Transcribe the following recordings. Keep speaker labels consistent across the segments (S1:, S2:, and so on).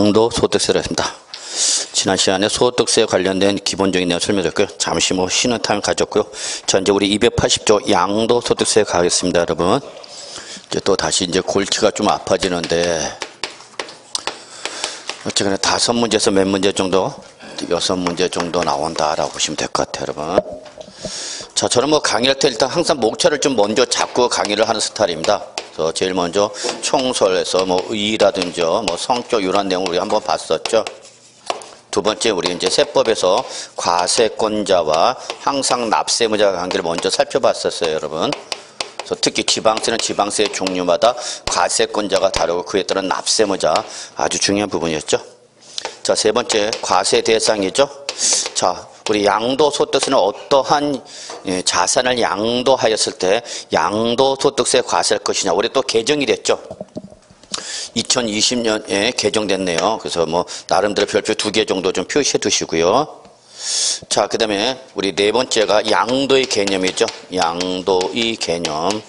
S1: 양도소득세를 했습니다. 지난 시간에 소득세에 관련된 기본적인 내용 설명드렸고요. 잠시 쉬는 타임 가졌고요. 자, 이제 우리 280조 양도소득세 가겠습니다, 여러분. 이제 또 다시 이제 골치가 좀 아파지는데, 어쨌거나 5문제에서 몇 문제 정도? 6문제 정도 나온다라고 보시면 될 것 같아요, 여러분. 자, 저는 강의할 때 일단 항상 목차를 좀 먼저 잡고 강의를 하는 스타일입니다. 그래서 제일 먼저 총설에서 의의라든지 성격 이런 내용을 우리 한번 봤었죠. 두 번째 우리 이제 세법에서 과세권자와 항상 납세무자 관계를 먼저 살펴봤었어요, 여러분. 그래서 특히 지방세는 지방세의 종류마다 과세권자가 다르고 그에 따른 납세무자 아주 중요한 부분이었죠. 자, 세 번째 과세 대상이죠. 자, 우리 양도소득세는 어떠한 자산을 양도하였을 때 양도소득세 과세할 것이냐. 올해 또 개정이 됐죠. 2020년에 개정됐네요. 그래서 나름대로 별표 2개 정도 좀 표시해 두시고요. 자, 그 다음에 우리 네 번째가 양도의 개념이죠. 양도의 개념.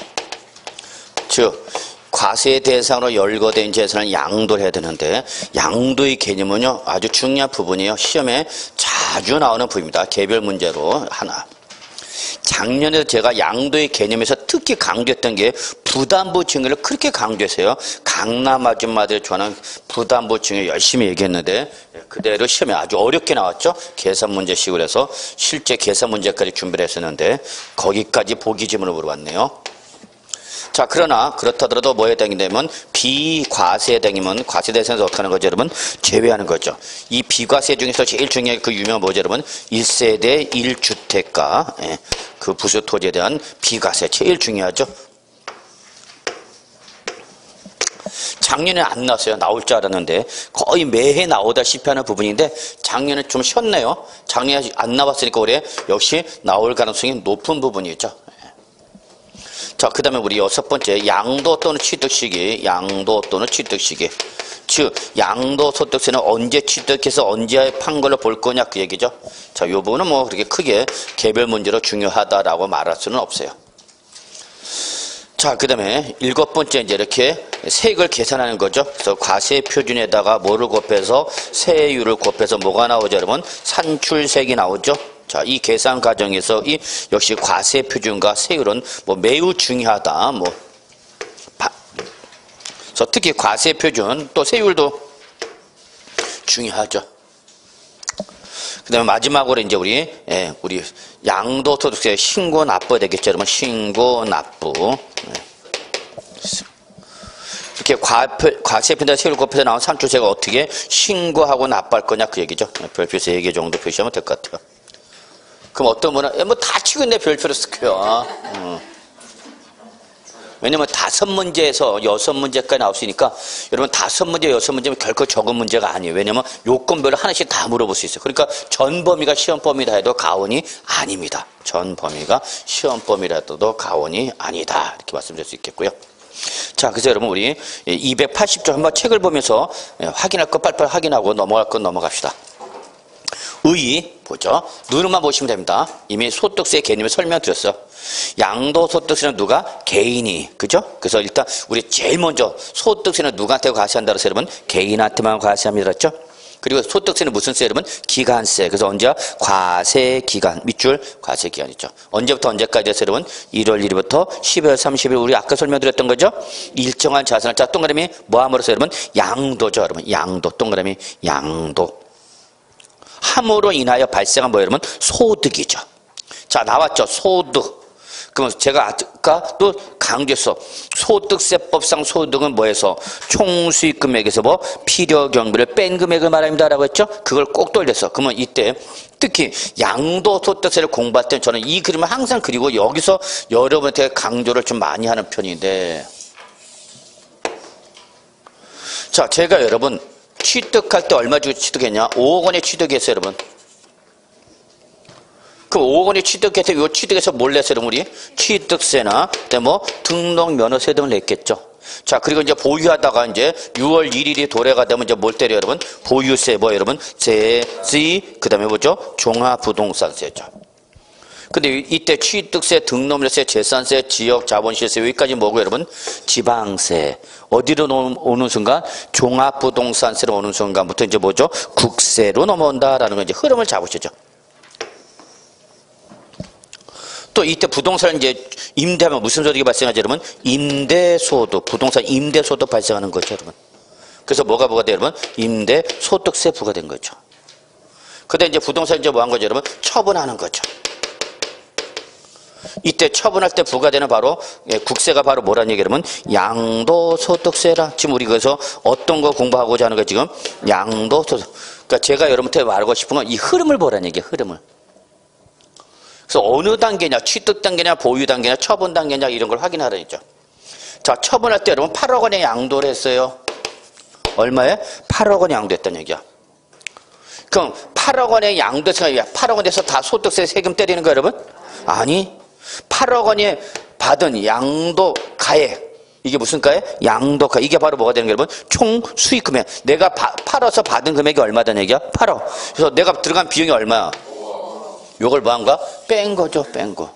S1: 즉, 과세 대상으로 열거된 재산을 양도를 해야 되는데, 양도의 개념은요, 아주 중요한 부분이에요. 시험에 자주 나오는 부분입니다. 개별 문제로 하나. 작년에 제가 양도의 개념에서 특히 강조했던 게 부담부 증여를 그렇게 강조했어요. 강남 아줌마들 좋아하는 부담부 증여 열심히 얘기했는데 그대로 시험에 아주 어렵게 나왔죠. 계산 문제식으로 해서 실제 계산 문제까지 준비를 했었는데 거기까지 보기 지문으로 물어봤네요. 자, 그러나 그렇다더라도 뭐에 해당이냐면 비과세 해당이면 과세 대상에서 어떻게 하는 거죠, 여러분? 제외하는 거죠. 이 비과세 중에서 제일 중요한 그 유명한 뭐죠, 여러분? 1세대 1주택가, 그 부수 토지에 대한 비과세 제일 중요하죠. 작년에 안 나왔어요. 나올 줄 알았는데 거의 매해 나오다시피 하는 부분인데 작년에 좀 쉬었네요. 작년에 안 나왔으니까 올해 역시 나올 가능성이 높은 부분이죠. 자, 그 다음에 우리 6번째 양도 또는 취득시기. 양도 또는 취득시기. 즉 양도소득세는 언제 취득해서 언제 판결을 볼 거냐 그 얘기죠. 자, 이 부분은 그렇게 크게 개별 문제로 중요하다라고 말할 수는 없어요. 자, 그 다음에 7번째 이제 이렇게 세액을 계산하는 거죠. 그래서 과세 표준에다가 뭐를 곱해서 세율을 곱해서 뭐가 나오죠, 여러분? 산출세액이 나오죠. 자, 이 계산 과정에서 역시 과세 표준과 세율은 매우 중요하다. 그래서 특히 과세 표준 또 세율도 중요하죠. 그다음에 마지막으로 이제 우리 양도소득세 신고 납부 되겠죠, 여러분. 신고 납부. 이렇게 과세 표준과 세율 곱해서 나온 산출세가 어떻게 신고하고 납부할 거냐 그 얘기죠. 별표 3개 정도 표시하면 될 것 같아요. 그럼 어떤 분은 다 치고 있네 별표를 쓰고요. 왜냐면 5문제에서 6문제까지 나왔으니까 여러분 5문제, 6문제면 결코 적은 문제가 아니에요. 왜냐면 요건별로 하나씩 다 물어볼 수 있어요. 그러니까 전 범위가 시험 범위라 해도 가원이 아닙니다. 전 범위가 시험 범위라 해도 가원이 아니다. 이렇게 말씀드릴 수 있겠고요. 자, 그래서 여러분 우리 280조 한번 책을 보면서 확인할 거 빨리빨리 확인하고 넘어갈 건 넘어갑시다. 의 보죠. 눈으로만 보시면 됩니다. 이미 소득세 개념을 설명드렸어요. 양도소득세는 누가? 개인이. 그죠? 그래서 일단 우리 제일 먼저 소득세는 누구한테 과세한다 그래서 여러분 개인한테만 과세합니다. 그렇죠? 그리고 소득세는 무슨 세 여러분? 기간세. 그래서 언제야? 과세기간. 밑줄 과세기간이죠. 언제부터 언제까지 해서 여러분? 1월 1일부터 12월 30일 우리 아까 설명드렸던 거죠? 일정한 자산을 자 동그라미 뭐함으로써 여러분? 양도죠. 여러분 양도. 동그라미 양도. 함으로 인하여 발생한 여러분? 소득이죠. 자, 나왔죠. 소득. 그럼 제가 아까 또 강조했어. 소득세법상 소득은 뭐해서? 총수익 금액에서 필요 경비를 뺀 금액을 말합니다. 라고 했죠. 그걸 꼭 돌렸어. 그러면 이때 특히 양도소득세를 공부할 때는 저는 이 그림을 항상 그리고 여기서 여러분한테 강조를 좀 많이 하는 편인데, 자, 제가 여러분 취득할 때 얼마 주고 취득했냐? 5억 원에 취득했어요, 여러분. 그럼 5억 원에 취득해서 요 취득해서 뭘 냈어요, 여러분? 우리 취득세나 그다음에 등록 면허세 등을 냈겠죠. 자, 그리고 이제 보유하다가 이제 6월 1일이 도래가 되면 이제 뭘 때려요, 여러분? 보유세 여러분? 세지 그다음에 뭐죠? 종합부동산세죠. 근데 이때 취득세, 등록료세, 재산세, 지역 자본시세 여기까지 뭐고 여러분? 지방세. 어디로 오는 순간? 종합부동산세로 오는 순간부터 이제 뭐죠? 국세로 넘어온다라는 거 이제 흐름을 잡으시죠. 또 이때 부동산 이제 임대하면 무슨 소득이 발생하죠, 여러분? 임대소득, 부동산 임대소득 발생하는 거죠, 여러분. 그래서 뭐가 부과돼요, 여러분? 임대소득세 부과된 거죠. 그때 이제 부동산 이제 뭐 한 거죠, 여러분? 처분하는 거죠. 이때 처분할 때 부과되는 바로 국세가 바로 뭐라는 얘기 여러분? 양도소득세라. 지금 우리 그래서 어떤 거 공부하고자 하는 거 지금? 양도소득. 그러니까 제가 여러분한테 말하고 싶은 건 이 흐름을 보라는 얘기예요, 흐름을. 그래서 어느 단계냐, 취득 단계냐, 보유 단계냐, 처분 단계냐 이런 걸 확인하라는 얘기죠. 자, 처분할 때 여러분 8억 원에 양도를 했어요. 얼마에? 8억 원에 양도했다는 얘기야. 그럼 8억 원에 양도했으니까 8억 원에서 다 소득세 세금 때리는 거야, 여러분? 아니. 8억 원이 받은 양도 가액. 이게 무슨 가액? 양도 가액. 이게 바로 뭐가 되는 거야, 여러분? 총 수익 금액. 내가 팔아서 받은 금액이 얼마다는 얘기야? 8억. 그래서 내가 들어간 비용이 얼마야? 요걸 뭐 한 거야? 뺀 거죠, 뺀 거.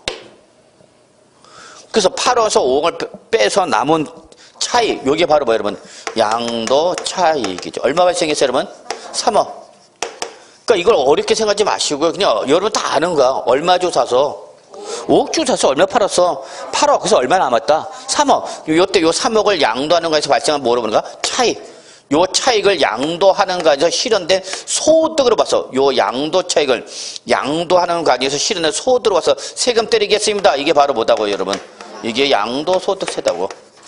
S1: 그래서 8억에서 5억을 빼서 남은 차이. 요게 바로 뭐 여러분? 양도 차익이죠. 얼마 발생했어요, 여러분? 3억. 그러니까 이걸 어렵게 생각하지 마시고요. 그냥 여러분 다 아는 거야. 얼마 주 사서? 5억 주 사서 얼마 팔았어? 8억. 그래서 얼마 남았다? 3억. 요때 요 3억을 양도하는 거에서 발생한 뭐로 보는 거야? 차익. 요 차익을 양도하는 과정에서 실현된 소득으로 봐서 요 양도 차익을 양도하는 과정에서 실현된 소득으로 봐서 세금 때리겠습니다. 이게 바로 뭐다고요, 여러분? 이게 양도소득세다고.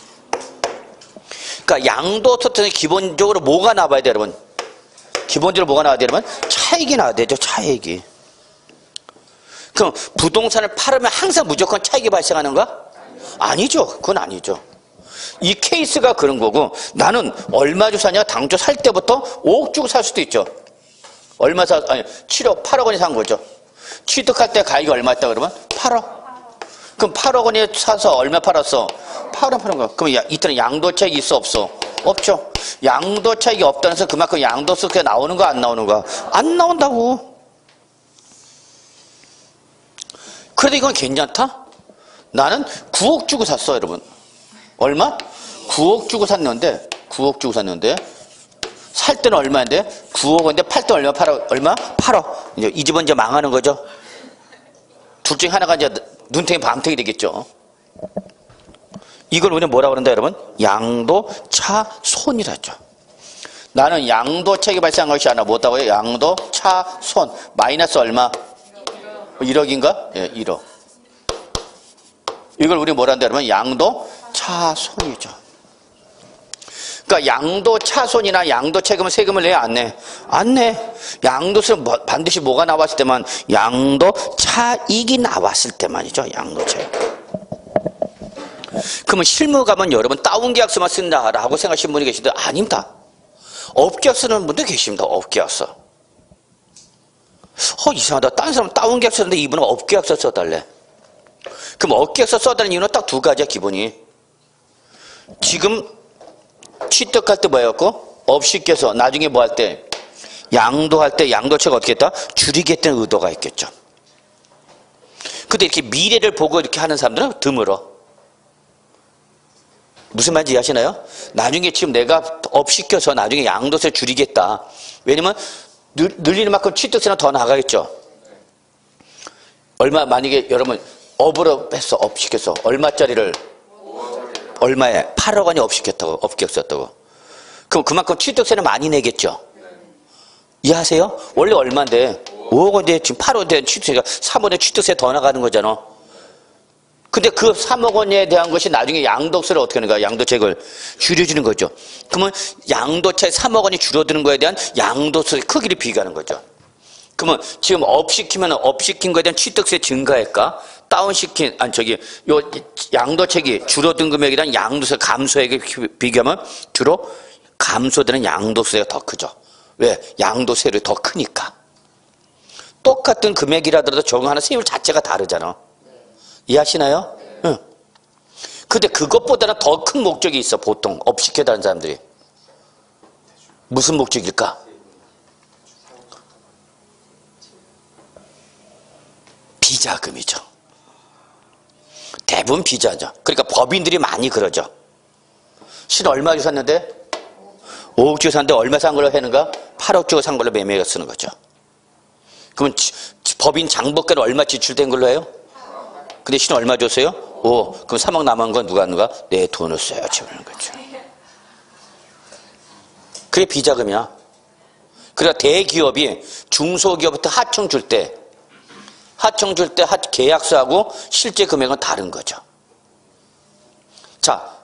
S1: 그러니까 양도소득세는 기본적으로 뭐가 나와야 돼요, 여러분? 기본적으로 뭐가 나와야 돼요, 여러분? 차익이 나와야 되죠, 차익이. 그럼 부동산을 팔으면 항상 무조건 차익이 발생하는가? 아니죠. 그건 아니죠. 이 케이스가 그런 거고 나는 얼마 주 사냐? 당초 살 때부터 5억 주고 살 수도 있죠. 얼마 사? 아니 7억, 8억 원에 산 거죠. 취득할 때 가격이 얼마였다 그러면? 8억. 그럼 8억 원에 사서 얼마 팔았어? 8억 파는 거야. 그럼 이때는 양도 차익이 있어 없어? 없죠. 양도 차익이 없다는 것은 그만큼 양도세가 나오는 거 안 나오는 거야? 안 나온다고. 그래도 이건 괜찮다? 나는 9억 주고 샀어, 여러분. 얼마? 9억 주고 샀는데, 9억 주고 샀는데, 살 때는 얼마인데? 9억 원인데, 팔 때 얼마? 8억, 얼마? 8억. 이제 이 집은 이제 망하는 거죠. 둘 중에 하나가 이제 눈탱이 밤탱이 되겠죠. 이걸 우리는 뭐라고 그런다, 여러분? 양도차손이라죠. 나는 양도차익이 발생한 것이 아니라 뭐다고요? 양도차손. 마이너스 얼마? 1억인가? 예, 1억. 이걸 우리 뭐라 한다, 여러분? 양도차손이죠. 그러니까 양도차손이나 양도차익은 세금을 내야 안 내? 안 내. 양도세는 반드시 뭐가 나왔을 때만? 양도차익이 나왔을 때만이죠. 양도차익. 그러면 실무 가면 여러분 다운계약서만 쓴다라고 생각하시는 분이 계시는데 아닙니다. 업계약서 쓰는 분도 계십니다. 업계약서. 이상하다. 다른 사람은 다운계약서 썼는데 이분은 업계약서 써달래. 그럼 업계약서 써달라는 이유는 딱 두 가지야, 기본이. 지금 취득할 때 뭐였고? 업시켜서 나중에 뭐 할 때? 양도할 때 양도차가 어떻게 했다? 줄이겠다는 의도가 있겠죠. 근데 이렇게 미래를 보고 이렇게 하는 사람들은 드물어. 무슨 말인지 이해하시나요? 나중에 지금 내가 업시켜서 나중에 양도세 줄이겠다. 왜냐면 늘리는 만큼 취득세는 더 나가겠죠. 얼마, 만약에 여러분 업으로 뺐어. 업시켜서 얼마짜리를 얼마에? 8억 원이 업시켰다고, 업계약 썼다고. 그럼 그만큼 취득세는 많이 내겠죠. 이해하세요? 원래 얼마인데 5억 원인데 지금 8억 원에 대한 취득세가 3억에 취득세 더 나가는 거잖아. 근데 그 3억 원에 대한 것이 나중에 양도세를 어떻게 하는 거야? 양도차익을 줄여주는 거죠. 그러면 양도차익 3억 원이 줄어드는 거에 대한 양도세 크기를 비교하는 거죠. 그러면 지금 업시키면 업시킨 거에 대한 취득세 증가액과 다운시킨, 요 양도차익이 줄어든 금액에 대한 양도세 감소액을 비교하면 주로 감소되는 양도세가 더 크죠. 왜? 양도세율이 더 크니까. 똑같은 금액이라더라도 적용하는 세율 자체가 다르잖아. 이해하시나요? 응. 근데 그것보다는 더 큰 목적이 있어, 보통. 업시켜다는 사람들이. 무슨 목적일까? 비자금이죠. 대부분 비자죠. 그러니까 법인들이 많이 그러죠. 실 얼마 주고 샀는데 5억 주고 샀는데 얼마 산 걸로 하는가? 8억 주고 산 걸로 매매가 쓰는 거죠. 그러면 법인 장부가는 얼마 지출된 걸로 해요? 근데 실은 얼마 줬어요? 5억. 그럼 3억 남은 건 누가 하는가? 내 돈을 써야지 그러는 거죠. 그게 비자금이야. 그러니까 대기업이 중소기업부터 하청 줄 때 계약서하고 실제 금액은 다른 거죠. 자,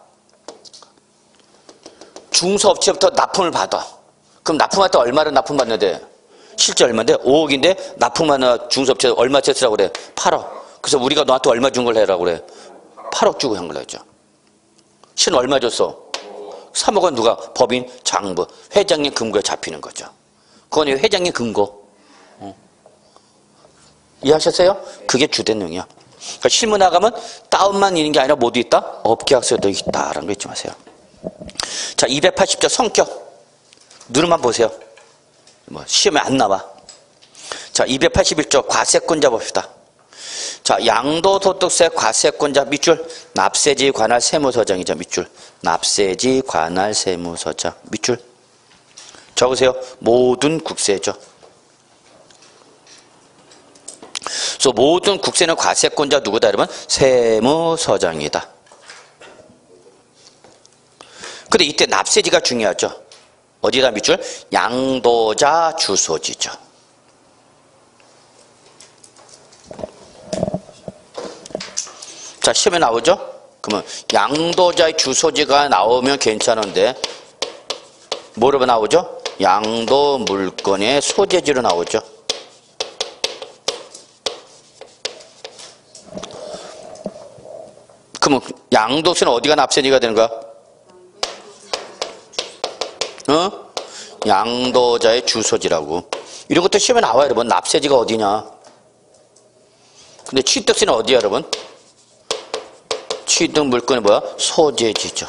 S1: 중소업체부터 납품을 받아. 그럼 납품할 때 얼마를 납품받는데? 실제 얼마인데? 5억인데 납품하는 중소업체 얼마째 쓰라고 그래? 8억. 그래서 우리가 너한테 얼마 준 걸 해라고 그래? 8억 주고 한 걸로 했죠. 실은 얼마 줬어? 3억은 누가? 법인, 장부, 회장님 금고에 잡히는 거죠. 그건 회장님 금고. 이해하셨어요? 그게 주된 내용이야. 그러니까 실무 나가면 다운만 있는 게 아니라 모두 있다? 업계약서도 있다라는 거 잊지 마세요. 자, 280조 성격. 누르만 보세요. 뭐 시험에 안 나와. 자, 281조 과세권자 봅시다. 자, 양도소득세 과세권자 밑줄 납세지 관할 세무서장이죠. 밑줄 납세지 관할 세무서장 밑줄 적으세요. 모든 국세죠. 그래서 모든 국세는 과세권자 누구다 그러면 세무서장이다. 근데 이때 납세지가 중요하죠. 어디다 밑줄? 양도자 주소지죠. 자, 시험에 나오죠? 그러면 양도자의 주소지가 나오면 괜찮은데 뭐로 나오죠? 양도 물건의 소재지로 나오죠. 그러면 양도세는 어디가 납세지가 되는가? 양도자의 주소지라고. 이런 것도 시험에 나와요, 여러분. 납세지가 어디냐? 근데 취득세는 어디야, 여러분? 취득 물건이 뭐야? 소재지죠.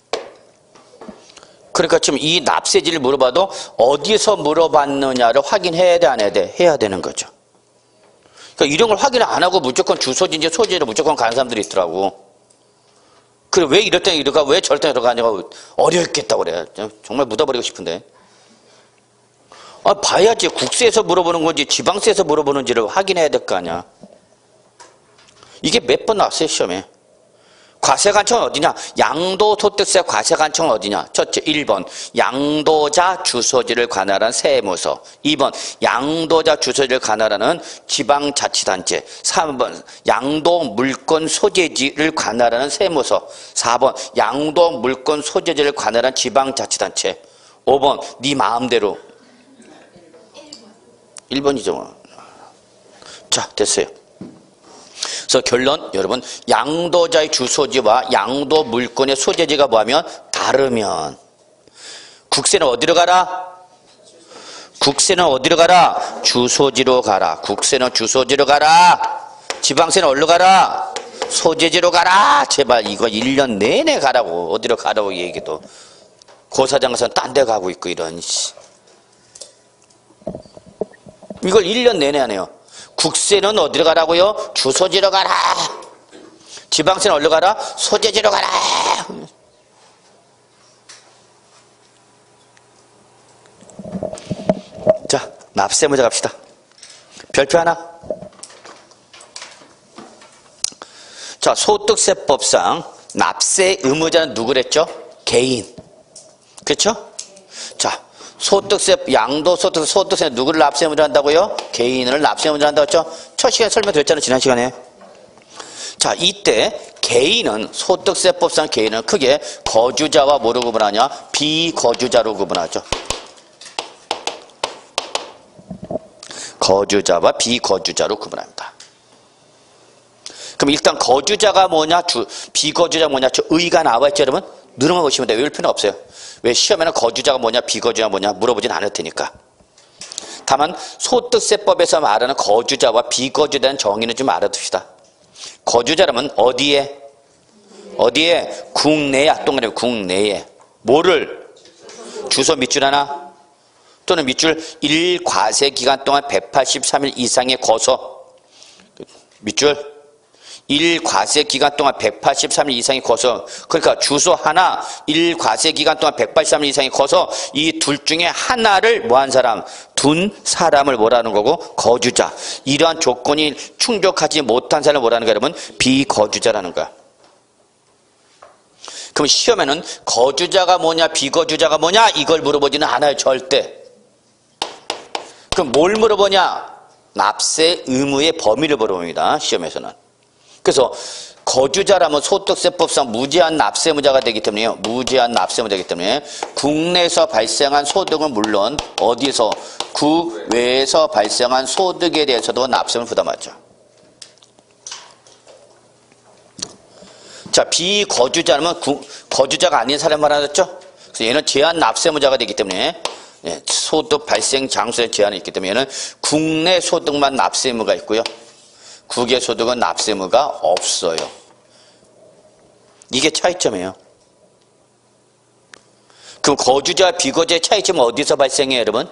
S1: 그러니까 지금 이 납세지를 물어봐도 어디서 물어봤느냐를 확인해야 돼, 안 해야 돼? 해야 되는 거죠. 그러니까 이런 걸 확인을 안 하고 무조건 주소지인지 소재로 무조건 가는 사람들이 있더라고. 그래, 왜 이럴 때 이러가, 왜 저럴 때 이러가냐고 어려웠겠다고 그래. 정말 묻어버리고 싶은데. 아, 봐야지. 국세에서 물어보는 건지 지방세에서 물어보는지를 확인해야 될 거 아니야. 이게 몇 번 나왔어요, 시험에. 과세관청은 어디냐? 양도소득세 과세관청은 어디냐? 첫째, 1번 양도자 주소지를 관할한 세무서, 2번 양도자 주소지를 관할하는 지방자치단체, 3번 양도 물건 소재지를 관할하는 세무서, 4번 양도 물건 소재지를 관할한 지방자치단체, 5번 네 마음대로 1번이죠. 자, 됐어요. 그래서 결론, 여러분, 양도자의 주소지와 양도 물건의 소재지가 뭐하면 다르면 국세는 어디로 가라? 국세는 어디로 가라? 주소지로 가라. 국세는 주소지로 가라. 지방세는 어디로 가라? 소재지로 가라. 제발 이거 1년 내내 가라고. 어디로 가라고 얘기도. 고사장 가서는 딴 데 가고 있고 이런. 이걸 1년 내내 하네요. 국세는 어디로 가라고요? 주소지로 가라. 지방세는 어디로 가라? 소재지로 가라. 자, 납세 문제 갑시다. 별표 하나. 자, 소득세법상 납세 의무자는 누구랬죠? 개인. 그렇죠? 자, 소득세, 양도소득세, 소득세 누구를 납세 의무자 한다고요? 개인을 납세 의무자 한다고 했죠? 첫 시간에 설명드렸잖아요, 지난 시간에. 자, 이때 개인은, 소득세법상 개인은 크게 거주자와 뭐로 구분하냐? 비거주자로 구분하죠. 거주자와 비거주자로 구분합니다. 그럼 일단 거주자가 뭐냐, 비거주자가 뭐냐, 저 의가 나와있죠, 여러분? 누르면 보시면 돼요. 외울 필요는 없어요. 왜 시험에는 거주자가 뭐냐, 비거주자가 뭐냐 물어보진 않을 테니까. 다만 소득세법에서 말하는 거주자와 비거주자에 대한 정의는 좀 알아둡시다. 거주자라면 어디에? 어디에? 국내야. 동그라미 국내에. 뭐를? 주소 밑줄 하나 또는 밑줄 1과세 기간 동안 183일 이상의 거소. 밑줄 1과세 기간 동안 183일 이상이 커서, 그러니까 주소 하나 1과세 기간 동안 183일 이상이 커서 이 둘 중에 하나를 뭐한 사람, 둔 사람을 뭐라는 거고, 거주자. 이러한 조건이 충족하지 못한 사람을 뭐라는 거야, 여러분? 비거주자라는 거야. 그럼 시험에는 거주자가 뭐냐, 비거주자가 뭐냐, 이걸 물어보지는 않아요, 절대. 그럼 뭘 물어보냐? 납세 의무의 범위를 물어봅니다, 시험에서는. 그래서 거주자라면 소득세법상 무제한 납세무자가 되기 때문에요. 무제한 납세무자이기 때문에 국내에서 발생한 소득은 물론 어디서, 국외에서 발생한 소득에 대해서도 납세를 부담하죠. 자, 비거주자라면 거주자가 아닌 사람 말하셨죠? 그래서 얘는 제한 납세무자가 되기 때문에 소득 발생 장소에 제한이 있기 때문에 얘는 국내 소득만 납세 의무가 있고요. 국외 소득은 납세 의무가 없어요. 이게 차이점이에요. 그럼 거주자 비거주자의 차이점은 어디서 발생해요, 여러분?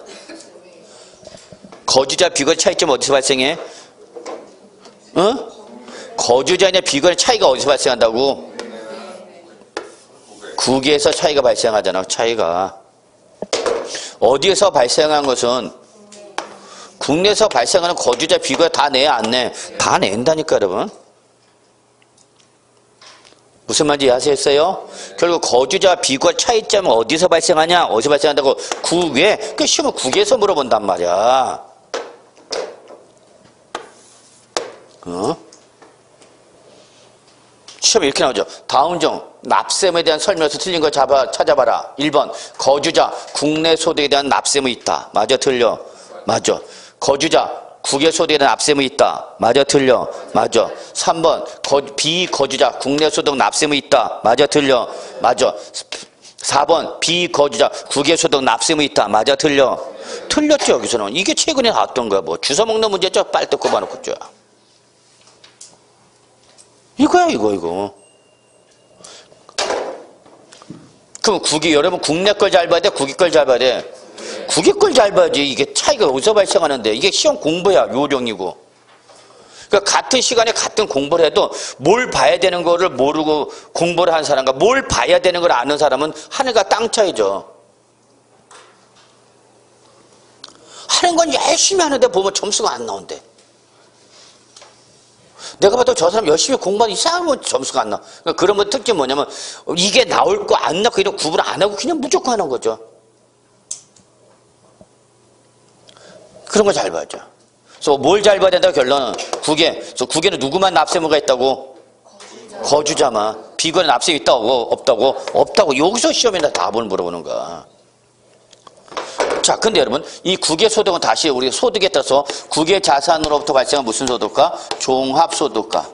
S1: 거주자 비거주 차이점은 어디서 발생해? 거주자냐 비거주의 차이가 어디서 발생한다고? 국외에서 차이가 발생하잖아. 차이가 어디에서 발생한 것은 국내에서 발생하는 거주자 비거주 다 내, 안 내? 다 낸다니까, 여러분. 무슨 말인지 이해하셨어요? 결국 거주자 비거주 차이점은 어디서 발생하냐? 어디서 발생한다고? 국외. 그 시험은 국외에서 물어본단 말이야. 시험에 이렇게 나오죠. 다음 중 납세에 대한 설명에서 틀린 거 찾아봐라. 1번 거주자 국내 소득에 대한 납세무 있다. 맞아, 틀려? 맞아. 거주자 국외 소득에 대한 납세무 있다. 맞아, 틀려? 맞아. 3번 비거주자 국내 소득 납세무 있다. 맞아, 틀려? 맞아. 4번 비거주자 국외 소득 납세무 있다. 맞아, 틀려? 틀렸죠. 여기서는. 이게 최근에 나왔던 거야. 뭐 주워 먹는 문제죠. 빨대 꼽아놓고 줘. 이거야, 이거. 그럼 여러분 국내 걸 잘 봐야 돼? 국외 걸 잘 봐야 돼? 국외 걸 잘 봐야지. 이게 차이가 어디서 발생하는데? 이게 시험 공부야, 요령이고. 그러니까 같은 시간에 같은 공부를 해도 뭘 봐야 되는 거를 모르고 공부를 하는 사람과 뭘 봐야 되는 걸 아는 사람은 하늘과 땅 차이죠. 하는 건 열심히 하는데 보면 점수가 안 나온대. 내가 봐도 저 사람 열심히 공부하는 이상한 점수가 안 나와. 그러니까 그런 분 특징이 뭐냐면 이게 나올 거 안 나올 거 이런 구분을 안 하고 그냥 무조건 하는 거죠. 그런 거 잘 봐야죠. 그래서 뭘 잘 봐야 된다고 결론은 국외. 그래서 국외는 누구만 납세무가 있다고? 거주자만. 비거는 납세무 있다고? 없다고? 없다고. 여기서 시험에다 답을 물어보는 거야. 자, 근데 여러분, 이 국외 소득은 다시 우리 소득에 따라서 국외 자산으로부터 발생한 무슨 소득가? 종합소득가.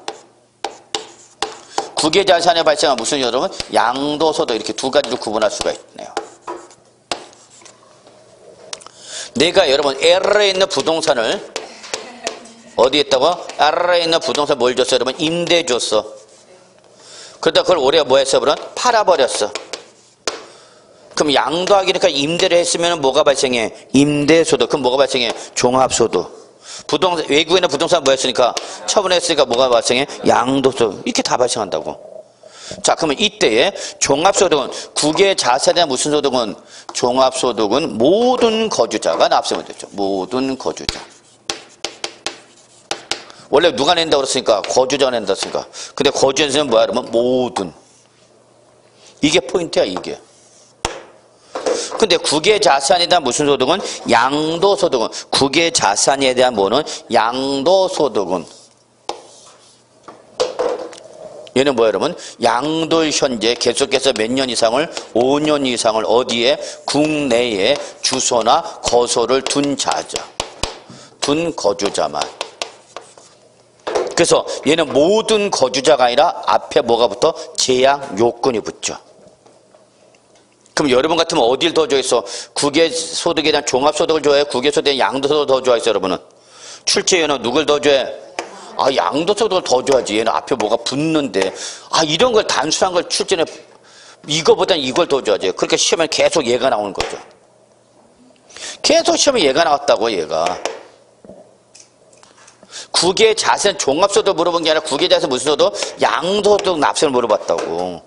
S1: 국외 자산에 발생한 무슨 여러분? 양도소득. 이렇게 두 가지로 구분할 수가 있네요. 내가 여러분 L에 있는 부동산을 어디에 있다고? L에 있는 부동산 뭘 줬어? 여러분 임대 줬어. 그러다 그걸 올해 뭐 했어? 그럼 팔아버렸어. 그럼 양도하기니까 임대를 했으면 뭐가 발생해? 임대소득. 그럼 뭐가 발생해? 종합소득. 부동산, 외국에 있는 부동산 뭐 했으니까? 처분했으니까 뭐가 발생해? 양도소득. 이렇게 다 발생한다고. 자, 그러면 이때에 종합소득은 국외 자산에 대한 무슨 소득은? 종합소득은 모든 거주자가 납세가 됐죠. 모든 거주자. 원래 누가 낸다고 그랬으니까? 거주자가 낸다고 했으니까. 근데 거주자는 뭐야? 그러면 모든. 이게 포인트야, 이게. 근데 국외 자산에 대한 무슨 소득은? 양도소득은. 국외 자산에 대한 뭐는? 양도소득은. 얘는 뭐예요, 여러분? 양도일 현재 계속해서 몇 년 이상을? 5년 이상을 어디에? 국내에 주소나 거소를 둔 자자. 둔 거주자만. 그래서 얘는 모든 거주자가 아니라 앞에 뭐가 붙어? 제약 요건이 붙죠. 그럼 여러분 같으면 어딜 더 좋아했어? 국외 소득에 대한 종합소득을 좋아해? 국외 소득에 대한 양도소득을 더 좋아했어, 여러분은? 출제위원은 누굴 더 좋아해? 아, 양도소득을 더 좋아하지. 얘는 앞에 뭐가 붙는데. 아, 이런 걸 단순한 걸 출제는 이거보다는 이걸 더 좋아하지. 그러니까 시험에 계속 얘가 나오는 거죠. 계속 시험에 얘가 나왔다고, 얘가. 국외자산 종합소득 물어본 게 아니라 국외자산 무슨 소득? 양도소득 납세를 물어봤다고.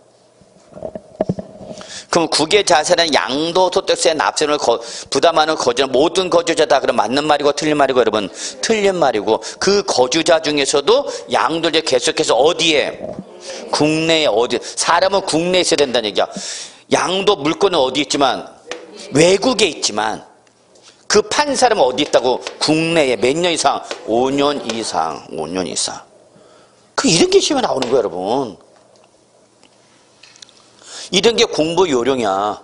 S1: 그럼 국외자산은 양도소득세 납세를 부담하는 거주자, 모든 거주자다. 그럼 맞는 말이고 틀린 말이고 여러분? 틀린 말이고, 그 거주자 중에서도 양도를 계속해서 어디에? 국내에 어디? 사람은 국내에 있어야 된다는 얘기야. 양도 물건은 어디 있지만 외국에 있지만 그 판 사람은 어디 있다고? 국내에 몇 년 이상? 5년 이상. 5년 이상. 그 이런 게 시험에 나오는 거예요, 여러분. 이런 게 공부 요령이야.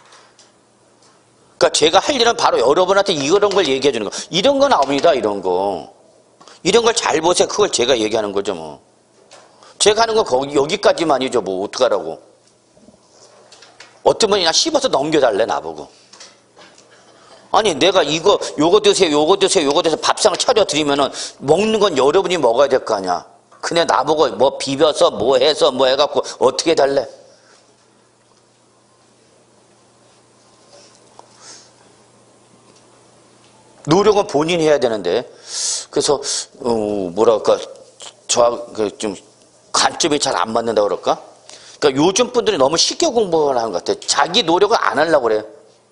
S1: 그러니까 제가 할 일은 바로 여러분한테 이런 걸 얘기해 주는 거. 이런 거 나옵니다, 이런 거. 이런 걸 잘 보세요. 그걸 제가 얘기하는 거죠, 뭐. 제가 하는 건 여기까지만이죠, 뭐. 어떡하라고. 어떤 분이 그냥 씹어서 넘겨달래, 나보고. 아니, 내가 요거 드세요, 요거 드세요, 요거 드세요. 밥상을 차려드리면은 먹는 건 여러분이 먹어야 될 거 아니야. 그냥 나보고 뭐 비벼서 뭐 해서 뭐 해갖고 어떻게 달래? 노력은 본인이 해야 되는데. 그래서, 뭐랄까, 좀 관점이 잘 안 맞는다 그럴까? 그러니까 요즘 분들이 너무 쉽게 공부를 하는 것 같아요. 자기 노력을 안 하려고 그래요.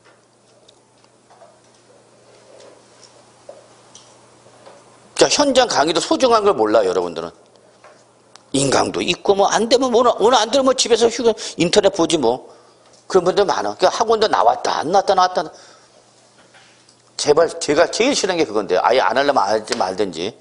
S1: 그러니까 현장 강의도 소중한 걸 몰라요, 여러분들은. 인강도 있고, 뭐, 안 되면, 오늘 안 되면 뭐 집에서 인터넷 보지 뭐. 그런 분들 많아. 그러니까 학원도 나왔다, 안 나왔다. 제발, 제가 제일 싫은 게 그건데, 아예 안 하려면 하지 말든지.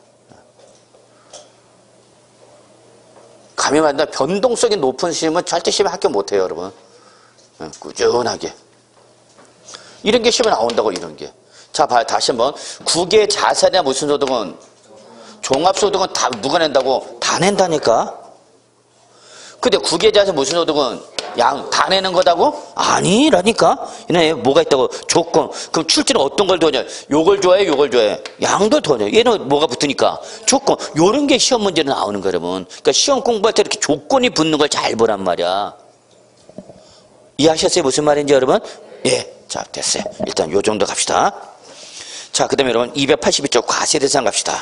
S1: 감히 말한다, 변동성이 높은 시험은 절대 시험에 합격 못해요, 여러분. 꾸준하게. 이런 게 시험에 나온다고, 이런 게. 자, 봐요. 다시 한번. 국외자산이나 무슨 소득은, 종합소득은 다 누가 낸다고? 다 낸다니까? 근데 국외자산 무슨 소득은 다 내는 거다고? 아니라니까? 얘는 뭐가 있다고? 조건. 그럼 출제는 어떤 걸 더냐? 요걸 좋아해? 요걸 좋아해? 양도 더냐? 얘는 뭐가 붙으니까? 조건. 요런 게 시험 문제로 나오는 거야, 여러분. 그러니까 시험 공부할 때 이렇게 조건이 붙는 걸 잘 보란 말이야. 이해하셨어요? 무슨 말인지 여러분? 예. 자, 됐어요. 일단 요 정도 갑시다. 자, 그 다음에 여러분 282쪽 과세대상 갑시다.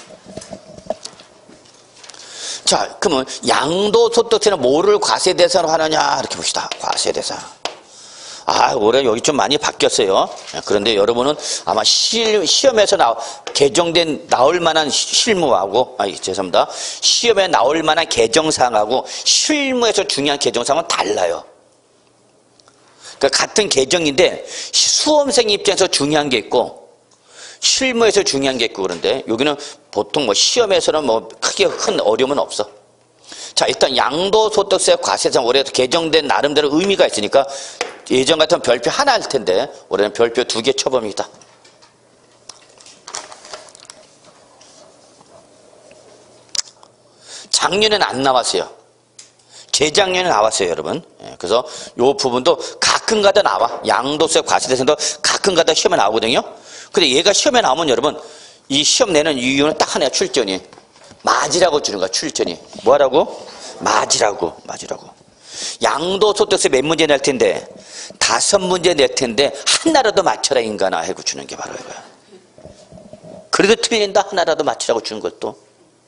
S1: 자, 그러면 양도소득세는 뭐를 과세대상으로 하느냐 이렇게 봅시다. 과세대상. 올해 여기 좀 많이 바뀌었어요. 그런데 여러분은 아마 시험에서 나올 만한 실무하고, 죄송합니다. 시험에 나올 만한 개정사항하고 실무에서 중요한 개정사항은 달라요. 그러니까 같은 개정인데 수험생 입장에서 중요한 게 있고 실무에서 중요한 게 있고 그런데 여기는 보통 뭐 시험에서는 뭐 크게 큰 어려움은 없어. 자, 일단 양도소득세 과세상 올해 개정된 나름대로 의미가 있으니까 예전 같으면 별표 하나 할 텐데 올해는 별표 2개 쳐봅니다. 작년에는 안 나왔어요. 재작년에 나왔어요, 여러분. 그래서 요 부분도 가끔가다 나와. 양도세 과세대상도 가끔가다 시험에 나오거든요. 근데 얘가 시험에 나오면 여러분 이 시험 내는 이유는 딱 하나야. 출전이 맞으라고 주는 거야. 출전이 뭐하라고? 맞으라고. 양도소득세 몇 문제 낼 텐데 5문제 낼 텐데 하나라도 맞춰라 인간아 하고 주는 게 바로 이거야. 그래도 틀린다 하나라도 맞추라고 주는 것도.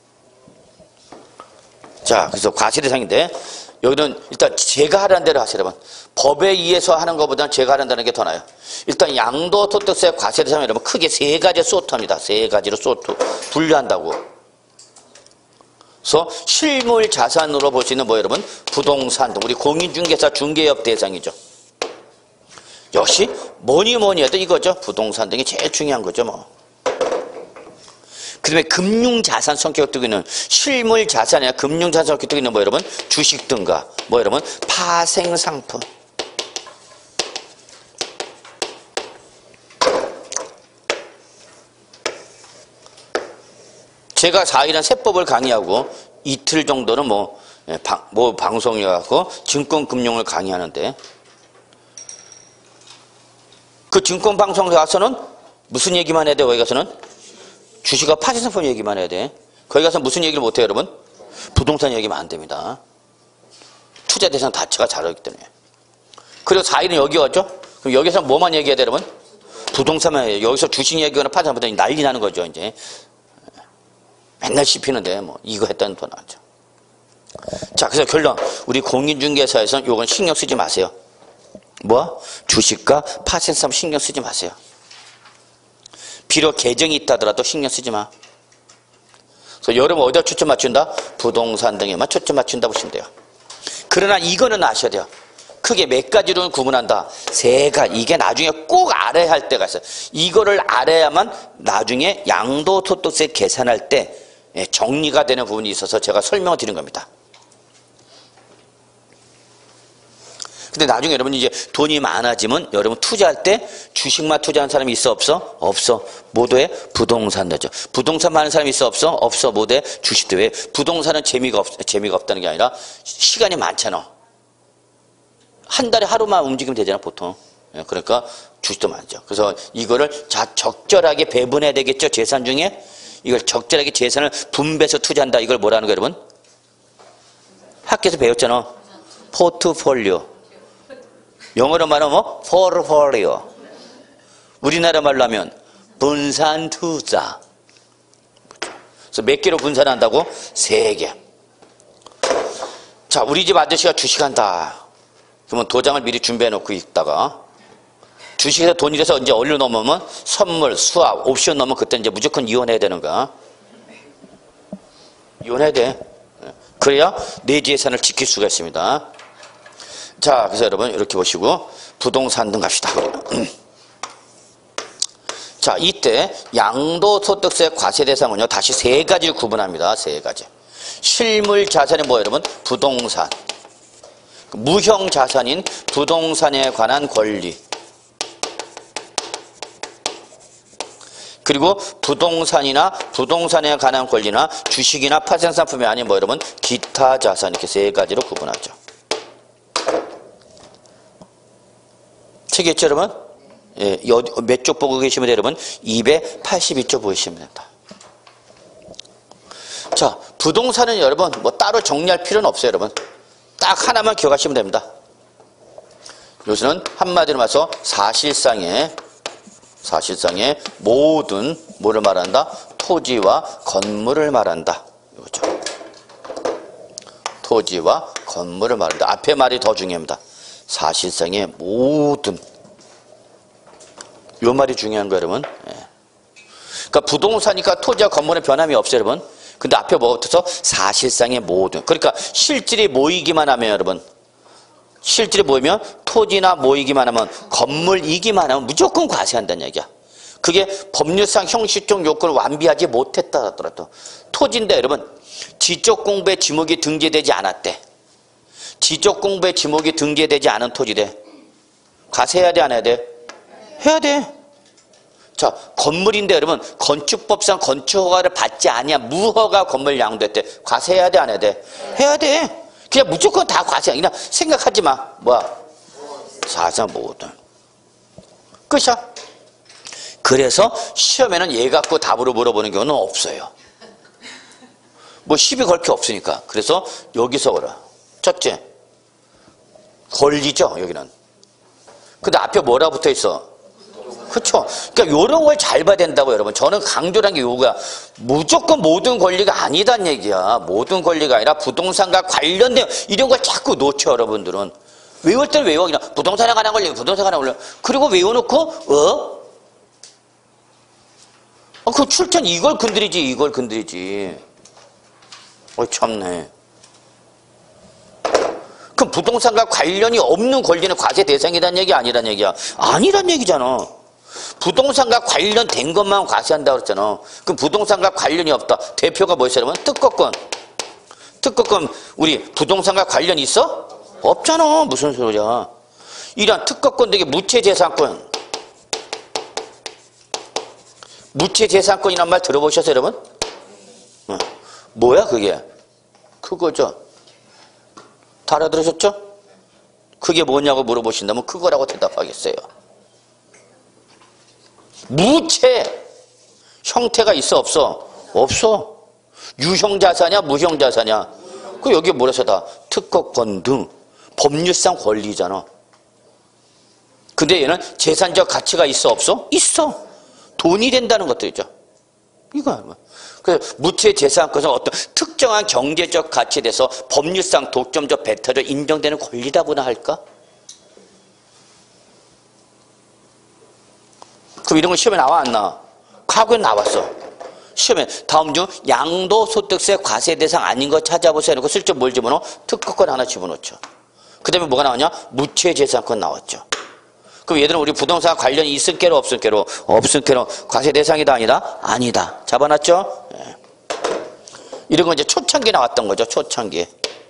S1: 자, 그래서 과세대상인데 여기는 일단 제가 하라는 대로 하세요, 여러분. 법에 의해서 하는 것보다는 제가 하란다는 게 더 나아요. 일단 양도소득세 과세대상 여러분 크게 3가지 소트입니다. 3가지로 소트 분류한다고. 그래서 실물 자산으로 보시는 뭐 여러분 부동산 등 우리 공인중개사 중개업 대상이죠. 역시 뭐니 해도 이거죠. 부동산 등이 제일 중요한 거죠, 뭐. 그 다음에 금융자산 성격을 띠고 있는 실물자산이나 금융자산 성격을 띠고 있는 뭐 여러분 주식 등과 뭐 여러분 파생상품. 제가 4일은 세법을 강의하고 이틀 정도는 뭐 방송이어갖고 증권금융을 강의하는데 그 증권방송에 가서는 무슨 얘기만 해야 돼? 거기 가서는 주식과 파생상품 얘기만 해야 돼. 거기 가서 무슨 얘기를 못해요, 여러분? 부동산 얘기만 안 됩니다. 투자 대상 자체가 잘하기 때문에. 그리고 4일은 여기 왔죠? 그럼 여기서 뭐만 얘기해야 돼, 여러분? 부동산만 해요. 여기서 주식 얘기하거나 파생상품 난리 나는 거죠, 이제. 맨날 씹히는데 뭐 이거 했다는 돈 나죠. 자, 그래서 결론 우리 공인중개사에서는 요건 신경 쓰지 마세요. 뭐? 주식과 파생상 신경 쓰지 마세요. 비록 계정이 있다더라도 신경 쓰지 마. 그래서 여러분 어디다 초점 맞춘다? 부동산 등에만 초점 맞춘다 보시면 돼요. 그러나 이거는 아셔야 돼요. 크게 몇 가지로 구분한다? 세 가지. 이게 나중에 꼭 알아야 할 때가 있어요. 이거를 알아야만 나중에 양도소득세 계산할 때 정리가 되는 부분이 있어서 제가 설명을 드린 겁니다. 근데 나중에 여러분 이제 돈이 많아지면 여러분 투자할 때 주식만 투자하는 사람이 있어 없어? 없어. 모두에 부동산 넣죠. 부동산 많은 사람이 있어 없어? 없어. 모두에 주식도. 왜? 부동산은 재미가 없다는 게 아니라 시간이 많잖아. 한 달에 하루만 움직이면 되잖아 보통. 그러니까 주식도 많죠. 그래서 이거를 적절하게 배분해야 되겠죠. 재산 중에 이걸 적절하게 재산을 분배해서 투자한다. 이걸 뭐라는 거예요 여러분? 학교에서 배웠잖아. 포트폴리오. 영어로 말하면 뭐? 포트폴리오. 우리나라 말로 하면 분산 투자. 그래서 몇 개로 분산한다고? 3개. 자, 우리 집 아저씨가 주식한다. 그러면 도장을 미리 준비해 놓고 있다가 주식에서 돈이 돼서 이제 얼려 넘으면 선물, 수합, 옵션 넘으면 그때 이제 무조건 이혼해야 되는 거야. 이혼해야 돼. 그래야 내 재산을 지킬 수가 있습니다. 자, 그래서 여러분 이렇게 보시고 부동산 등 갑시다. 자, 이때 양도소득세 과세 대상은요 다시 3가지를 구분합니다. 3가지. 실물 자산이 뭐예요 여러분? 부동산. 무형 자산인 부동산에 관한 권리. 그리고 부동산이나 부동산에 관한 권리나 주식이나 파생상품이 아닌 뭐 여러분 기타 자산 이렇게 3가지로 구분하죠. 책이었죠 여러분? 예, 몇 쪽 보고 계시면 돼요 여러분? 282쪽 보시면 된다. 자, 부동산은 여러분 뭐 따로 정리할 필요는 없어요 여러분. 딱 하나만 기억하시면 됩니다. 요새는 한마디로 말해서 사실상의 모든 뭐를 말한다? 토지와 건물을 말한다. 이거죠. 토지와 건물을 말한다. 앞에 말이 더 중요합니다. 사실상의 모든. 요 말이 중요한 거예요, 여러분. 예. 그러니까 부동산이니까 토지와 건물은 변함이 없어요, 여러분. 근데 앞에 뭐가 붙어서 사실상의 모든. 그러니까 실질이 모이기만 하면 여러분. 실질이 모이면 토지나 모이기만 하면 건물이기만 하면 무조건 과세한다는 얘기야. 그게 법률상 형식적 요건을 완비하지 못했다 하더라도. 토지인데 여러분 지적 공부에 지목이 등재되지 않았대. 지적 공부에 지목이 등재되지 않은 토지대. 과세해야 돼 안 해야 돼? 해야 돼. 자, 건물인데 여러분 건축법상 건축허가를 받지 아니한 무허가 건물 양도했대. 과세해야 돼 안 해야 돼? 해야 돼. 그냥 무조건 다 과세. 그냥 생각하지 마. 뭐야? 사상 모든. 끝이야. 그래서 시험에는 얘 갖고 답으로 물어보는 경우는 없어요. 뭐 시비 걸 게 없으니까. 그래서 여기서 그래. 첫째, 권리죠 여기는. 근데 앞에 뭐라 붙어 있어? 그렇죠. 그러니까 이런 걸 잘 봐야 된다고 여러분. 저는 강조한 게 요거야. 무조건 모든 권리가 아니란 얘기야. 모든 권리가 아니라 부동산과 관련된 이런 걸 자꾸 놓쳐 여러분들은. 외울 때는 외워. 그냥 부동산에 관한 권리, 부동산에 관한 권리. 그리고 외워놓고 그 출전 이걸 건드리지. 참네. 그럼 부동산과 관련이 없는 권리는 과세 대상이란 얘기 아니란 얘기야. 아니란 얘기잖아. 부동산과 관련된 것만 과세한다고 그랬잖아. 그럼 부동산과 관련이 없다. 대표가 뭐였어요 여러분? 특허권. 특허권 우리 부동산과 관련이 있어? 없잖아. 무슨 소리야. 이런 특허권 되게 무채재산권. 무채재산권이란 말 들어보셨어요 여러분? 뭐야 그게? 그거죠. 다 알아들으셨죠? 그게 뭐냐고 물어보신다면 그거라고 대답하겠어요. 무채 형태가 있어 없어? 없어. 유형자산이야 무형자산이야? 그 여기 뭐라서 다 특허권 등 법률상 권리잖아. 근데 얘는 재산적 가치가 있어 없어? 있어. 돈이 된다는 것들이죠. 이거 그래서 무채 재산권은 어떤 특정한 경제적 가치에 대해서 법률상 독점적 배타적 인정되는 권리라고나 할까? 그럼 이런 거 시험에 나와 안 나와? 과거에 나왔어. 시험에 다음 중 양도소득세 과세 대상 아닌 거 찾아보세요. 해놓고 슬쩍 뭘 집어넣어? 특허권 하나 집어넣죠. 그 다음에 뭐가 나왔냐? 무채재산권 나왔죠. 그럼 얘들은 우리 부동산 관련이 있을게로 없을게로? 없을게로. 과세 대상이다 아니다? 아니다. 잡아놨죠? 네. 이런 건 이제 초창기에 나왔던 거죠. 초창기에.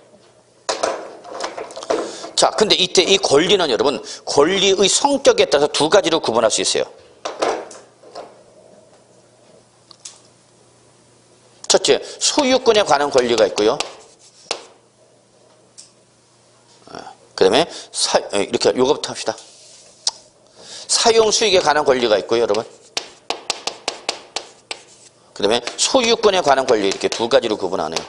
S1: 자, 근데 이때 이 권리는 여러분 권리의 성격에 따라서 두 가지로 구분할 수 있어요. 첫째, 소유권에 관한 권리가 있고요. 그 다음에 이렇게 요거부터 합시다. 사용 수익에 관한 권리가 있고요, 여러분. 그 다음에 소유권에 관한 권리 이렇게 두 가지로 구분하네요.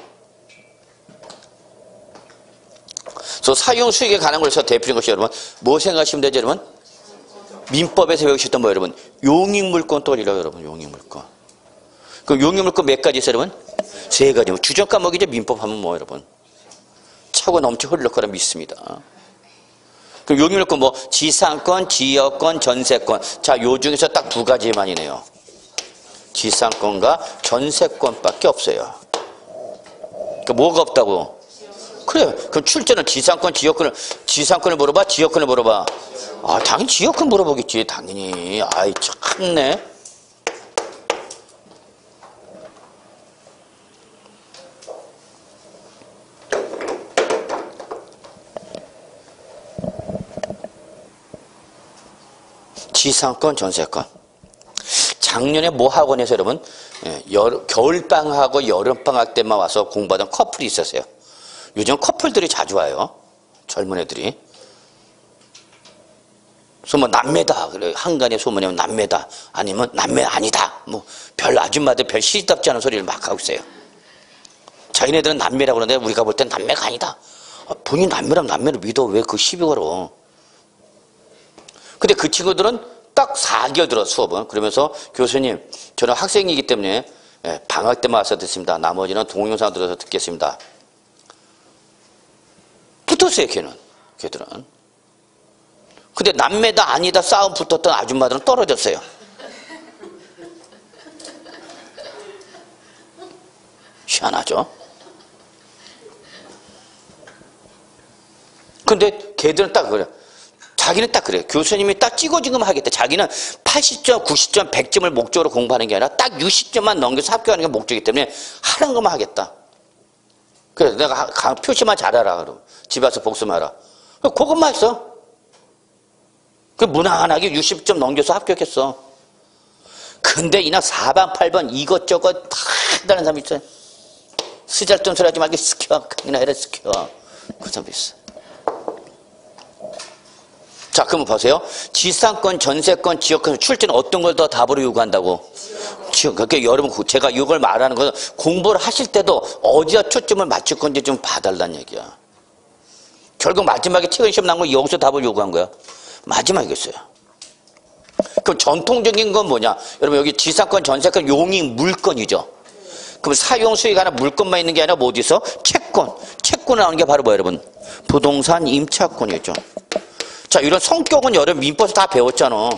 S1: 그래서 사용 수익에 관한 권리에서 대표적인 것이 여러분 뭐 생각하시면 되죠, 여러분? 민법에서 배우셨던 뭐 여러분 용익물권 떠올리라고 여러분 용익물권. 그럼 용익물권 몇 가지 있어요, 여러분? 세 가지. 주전 과목이죠. 민법 하면 뭐 여러분 차고 넘쳐 흐를 거라 믿습니다. 그럼 용익물권 뭐 지상권, 지역권, 전세권. 자, 요 중에서 딱 두 가지만이네요. 지상권과 전세권밖에 없어요. 그러니까 뭐가 없다고? 그래. 그럼 출제는 지상권을 물어봐, 지역권을 물어봐. 아, 당연히 지역권 물어보겠지, 당연히. 아이 참네. 지상권, 전세권. 작년에 모 학원에서 여러분 겨울방학하고 여름방학 때만 와서 공부하던 커플이 있었어요. 요즘 커플들이 자주 와요. 젊은 애들이. 그래서 뭐 남매다. 그래. 한간에 소문이면 남매다. 아니면 남매 아니다. 뭐 별 아줌마들 별 시답지 않은 소리를 막 하고 있어요. 자기네들은 남매라고 그러는데 우리가 볼 땐 남매가 아니다. 본인 남매라면 남매를 믿어. 왜 그 시비 걸어. 근데 그 친구들은 딱 4개월 들어 수업은. 그러면서 교수님 저는 학생이기 때문에 방학 때만 와서 듣습니다. 나머지는 동영상 들어서 듣겠습니다. 붙었어요. 걔들은. 근데 남매다 아니다 싸움 붙었던 아줌마들은 떨어졌어요. 희한하죠. 근데 걔들은 딱 그래. 자기는 딱 그래요. 교수님이 딱 찍어준 것만 하겠다. 자기는 80점, 90점, 100점을 목적으로 공부하는 게 아니라 딱 60점만 넘겨서 합격하는 게 목적이기 때문에 하는 것만 하겠다. 그래서 내가 표시만 잘하라. 그러고 집에 와서 복습하라. 그것만 했어. 그 무난하게 60점 넘겨서 합격했어. 근데 이날 4번, 8번 이것저것 다 한다는 사람이 있어요. 쓰잘데없는 소리 하지 말고 스켜. 강의나 해라 스켜. 그 사람도 있어. 자, 그러면 보세요. 지상권, 전세권, 지역권, 출제는 어떤 걸 더 답으로 요구한다고? 지역. 그러니까 여러분, 제가 이걸 말하는 것은 공부를 하실 때도 어디다 초점을 맞출 건지 좀 봐달라는 얘기야. 결국 마지막에 최근 시험 나온 건 여기서 답을 요구한 거야. 마지막이겠어요. 그럼 전통적인 건 뭐냐? 여러분, 여기 지상권, 전세권, 용익, 물권이죠. 그럼 사용 수익 하나 물권만 있는 게 아니라 뭐 어디 있어? 채권. 채권 나오는 게 바로 뭐야, 여러분? 부동산 임차권이죠. 자, 이런 성격은 여러분 민법에서 다 배웠잖아.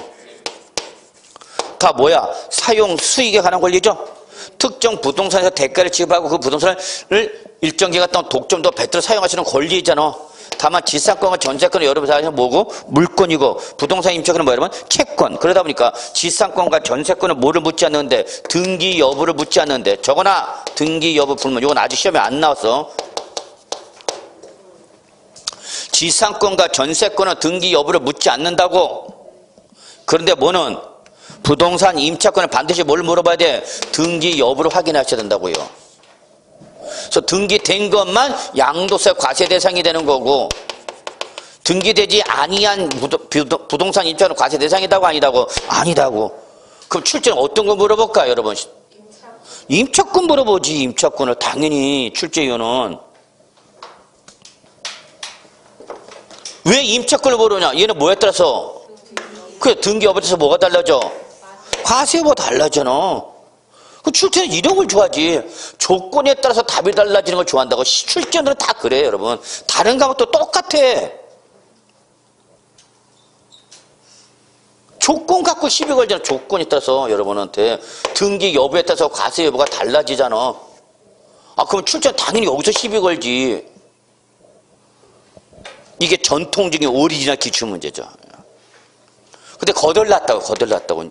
S1: 다 뭐야? 사용 수익에 관한 권리죠. 특정 부동산에서 대가를 지급하고 그 부동산을 일정 기간 동안 독점도 배터로 사용하시는 권리잖아. 다만 지상권과 전세권은 여러분 사실 뭐고? 물권이고 부동산 임차권은 뭐야, 여러분? 채권. 그러다 보니까 지상권과 전세권은 뭐를 묻지 않는데 등기 여부를 묻지 않는데 적어나 등기 여부 불문. 이건 아직 시험에 안 나왔어. 지상권과 전세권은 등기 여부를 묻지 않는다고. 그런데 뭐는 부동산 임차권은 반드시 뭘 물어봐야 돼? 등기 여부를 확인하셔야 된다고요. 그래서 등기된 것만 양도세 과세 대상이 되는 거고 등기되지 아니한 부동산 임차권은 과세 대상이다고 아니다고? 아니다고. 그럼 출제는 어떤 거 물어볼까 여러분? 임차권 물어보지. 임차권을 당연히 출제위원은. 왜 임차권을 모르냐? 얘는 뭐에 따라서? 그래, 등기 여부에 따라서 뭐가 달라져? 과세 여부가 달라잖아. 그 출제는 이런 걸 좋아하지. 조건에 따라서 답이 달라지는 걸 좋아한다고. 출제는 다 그래요, 여러분. 다른 과목도 똑같아. 조건 갖고 시비 걸잖아. 조건에 따라서 여러분한테 등기 여부에 따라서 과세 여부가 달라지잖아. 아, 그럼 출제는 당연히 여기서 시비 걸지. 이게 전통적인 오리지널 기출문제죠. 근데 거덜났다고.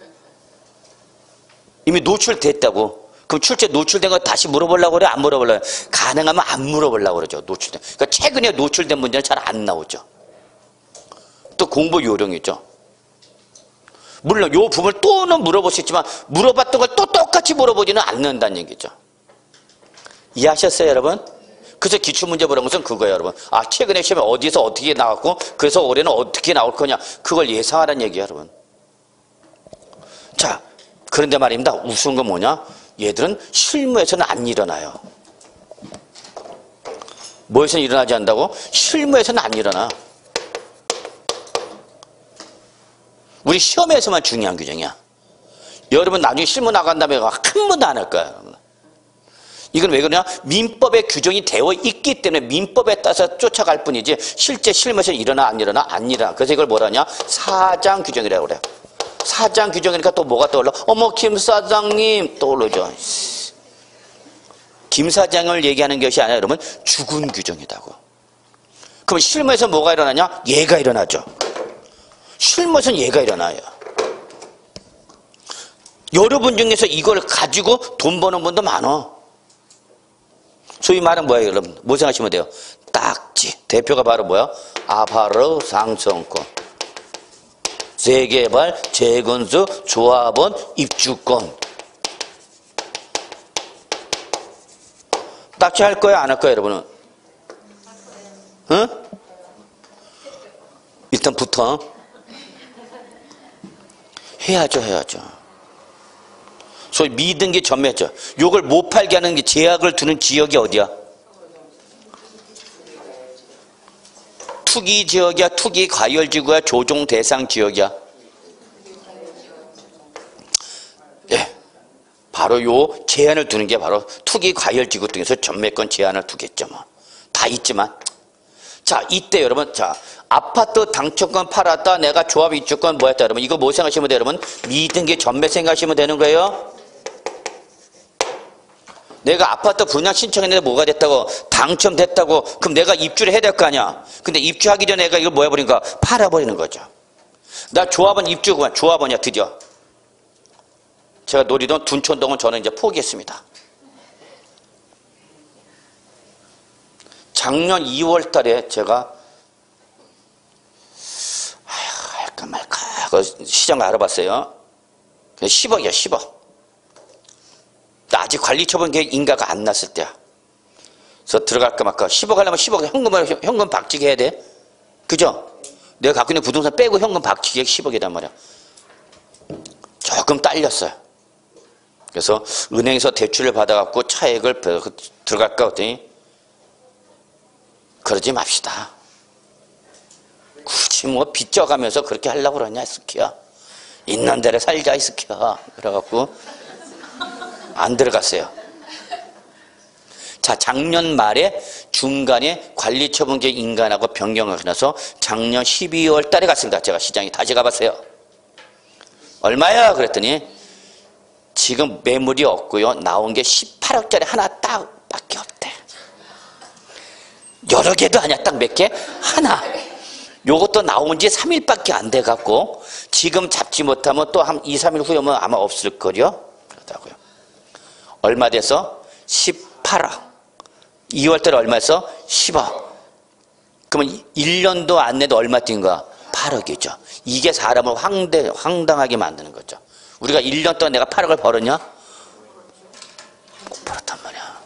S1: 이미 노출됐다고. 그럼 출제 노출된 거 다시 물어보려고 그래? 안 물어보려고 그래? 가능하면 안 물어보려고 그러죠. 노출된. 그러니까 최근에 노출된 문제는 잘 안 나오죠. 또 공부 요령이죠. 물론 요 부분을 또는 물어볼 수 있지만 물어봤던 걸 또 똑같이 물어보지는 않는다는 얘기죠. 이해하셨어요, 여러분? 그래서 기출문제 보라는 것은 그거예요, 여러분. 아, 최근에 시험에 어디서 어떻게 나왔고 그래서 올해는 어떻게 나올 거냐. 그걸 예상하라는 얘기예요, 여러분. 자, 그런데 말입니다. 우스운 건 뭐냐? 얘들은 실무에서는 안 일어나요. 뭐에서는 일어나지 않는다고? 실무에서는 안 일어나. 우리 시험에서만 중요한 규정이야. 여러분 나중에 실무 나간 다음에 한 번도 안 할 거야. 이건 왜 그러냐? 민법에 규정이 되어 있기 때문에 민법에 따라서 쫓아갈 뿐이지 실제 실무에서 일어나 안 일어나? 안 일어나. 그래서 이걸 뭐라냐? 사장 규정이라고 그래. 사장 규정이니까 또 뭐가 떠올라? 어머 김 사장님 떠오르죠. 김 사장을 얘기하는 것이 아니라 여러분 죽은 규정이라고. 그럼 실무에서 뭐가 일어나냐? 얘가 일어나죠. 실무에서는 얘가 일어나요. 여러분 중에서 이걸 가지고 돈 버는 분도 많아. 소위 말하는 뭐예요, 여러분? 뭐 생각하시면 돼요? 딱지. 대표가 바로 뭐야? 아파트 상승권, 재개발, 재건축, 조합원, 입주권. 딱지 할 거야, 안 할 거야, 여러분은? 응? 일단 붙어. 해야죠. 소위 미등기 전매죠. 요걸 못 팔게 하는 게 제약을 두는 지역이 어디야? 투기 지역이야? 투기 과열 지구야? 조정 대상 지역이야? 예. 바로 요 제한을 두는 게 바로 투기 과열 지구 등에서 전매권 제한을 두겠죠. 뭐. 다 있지만. 자, 이때 여러분, 자, 아파트 당첨권 팔았다, 내가 조합 입주권 뭐 했다, 여러분. 이거 뭐 생각하시면 돼요, 여러분? 미등기 전매 생각하시면 되는 거예요. 내가 아파트 분양 신청했는데 뭐가 됐다고? 당첨됐다고. 그럼 내가 입주를 해야 될 거 아니야. 근데 입주하기 전에 내가 이걸 뭐 해버린 거야? 팔아버리는 거죠. 나 조합원 입주구만. 조합원이야, 드디어. 제가 노리던 둔촌동은 저는 이제 포기했습니다. 작년 2월 달에 제가 할까 말까 하고 시장을 알아봤어요. 10억이야, 10억. 아직 관리처분 계획 인가가 안 났을 때야. 그래서 들어갈까 말까. 10억 하려면 10억 현금 박치기 해야 돼. 그죠? 내가 갖고 있는 부동산 빼고 현금 박치기 10억이란 말이야. 조금 딸렸어요. 그래서 은행에서 대출을 받아갖고 차액을 들어갈까 했더니 그러지 맙시다. 굳이 뭐 빚져가면서 그렇게 하려고 그러냐, 스키야. 있는 데를 살자, 이 스키야. 그래갖고 안 들어갔어요. 자, 작년 말에 중간에 관리처분계획 인가하고 변경을 해놔서 작년 12월 달에 갔습니다. 제가 시장에 다시 가봤어요. 얼마야? 그랬더니 지금 매물이 없고요. 나온 게 18억짜리 하나 딱 밖에 없대. 여러 개도 아니야. 딱 몇 개? 하나. 요것도 나온 지 3일밖에 안 돼갖고 지금 잡지 못하면 또 한 2, 3일 후에는 아마 없을걸요? 그러더라고요. 얼마 돼서? 18억. 2월달에 얼마였어? 10억. 그러면 1년도 안 내도 얼마 뛴 거야? 8억이죠. 이게 사람을 황당하게 만드는 거죠. 우리가 1년 동안 내가 8억을 벌었냐? 못 벌었단 말이야.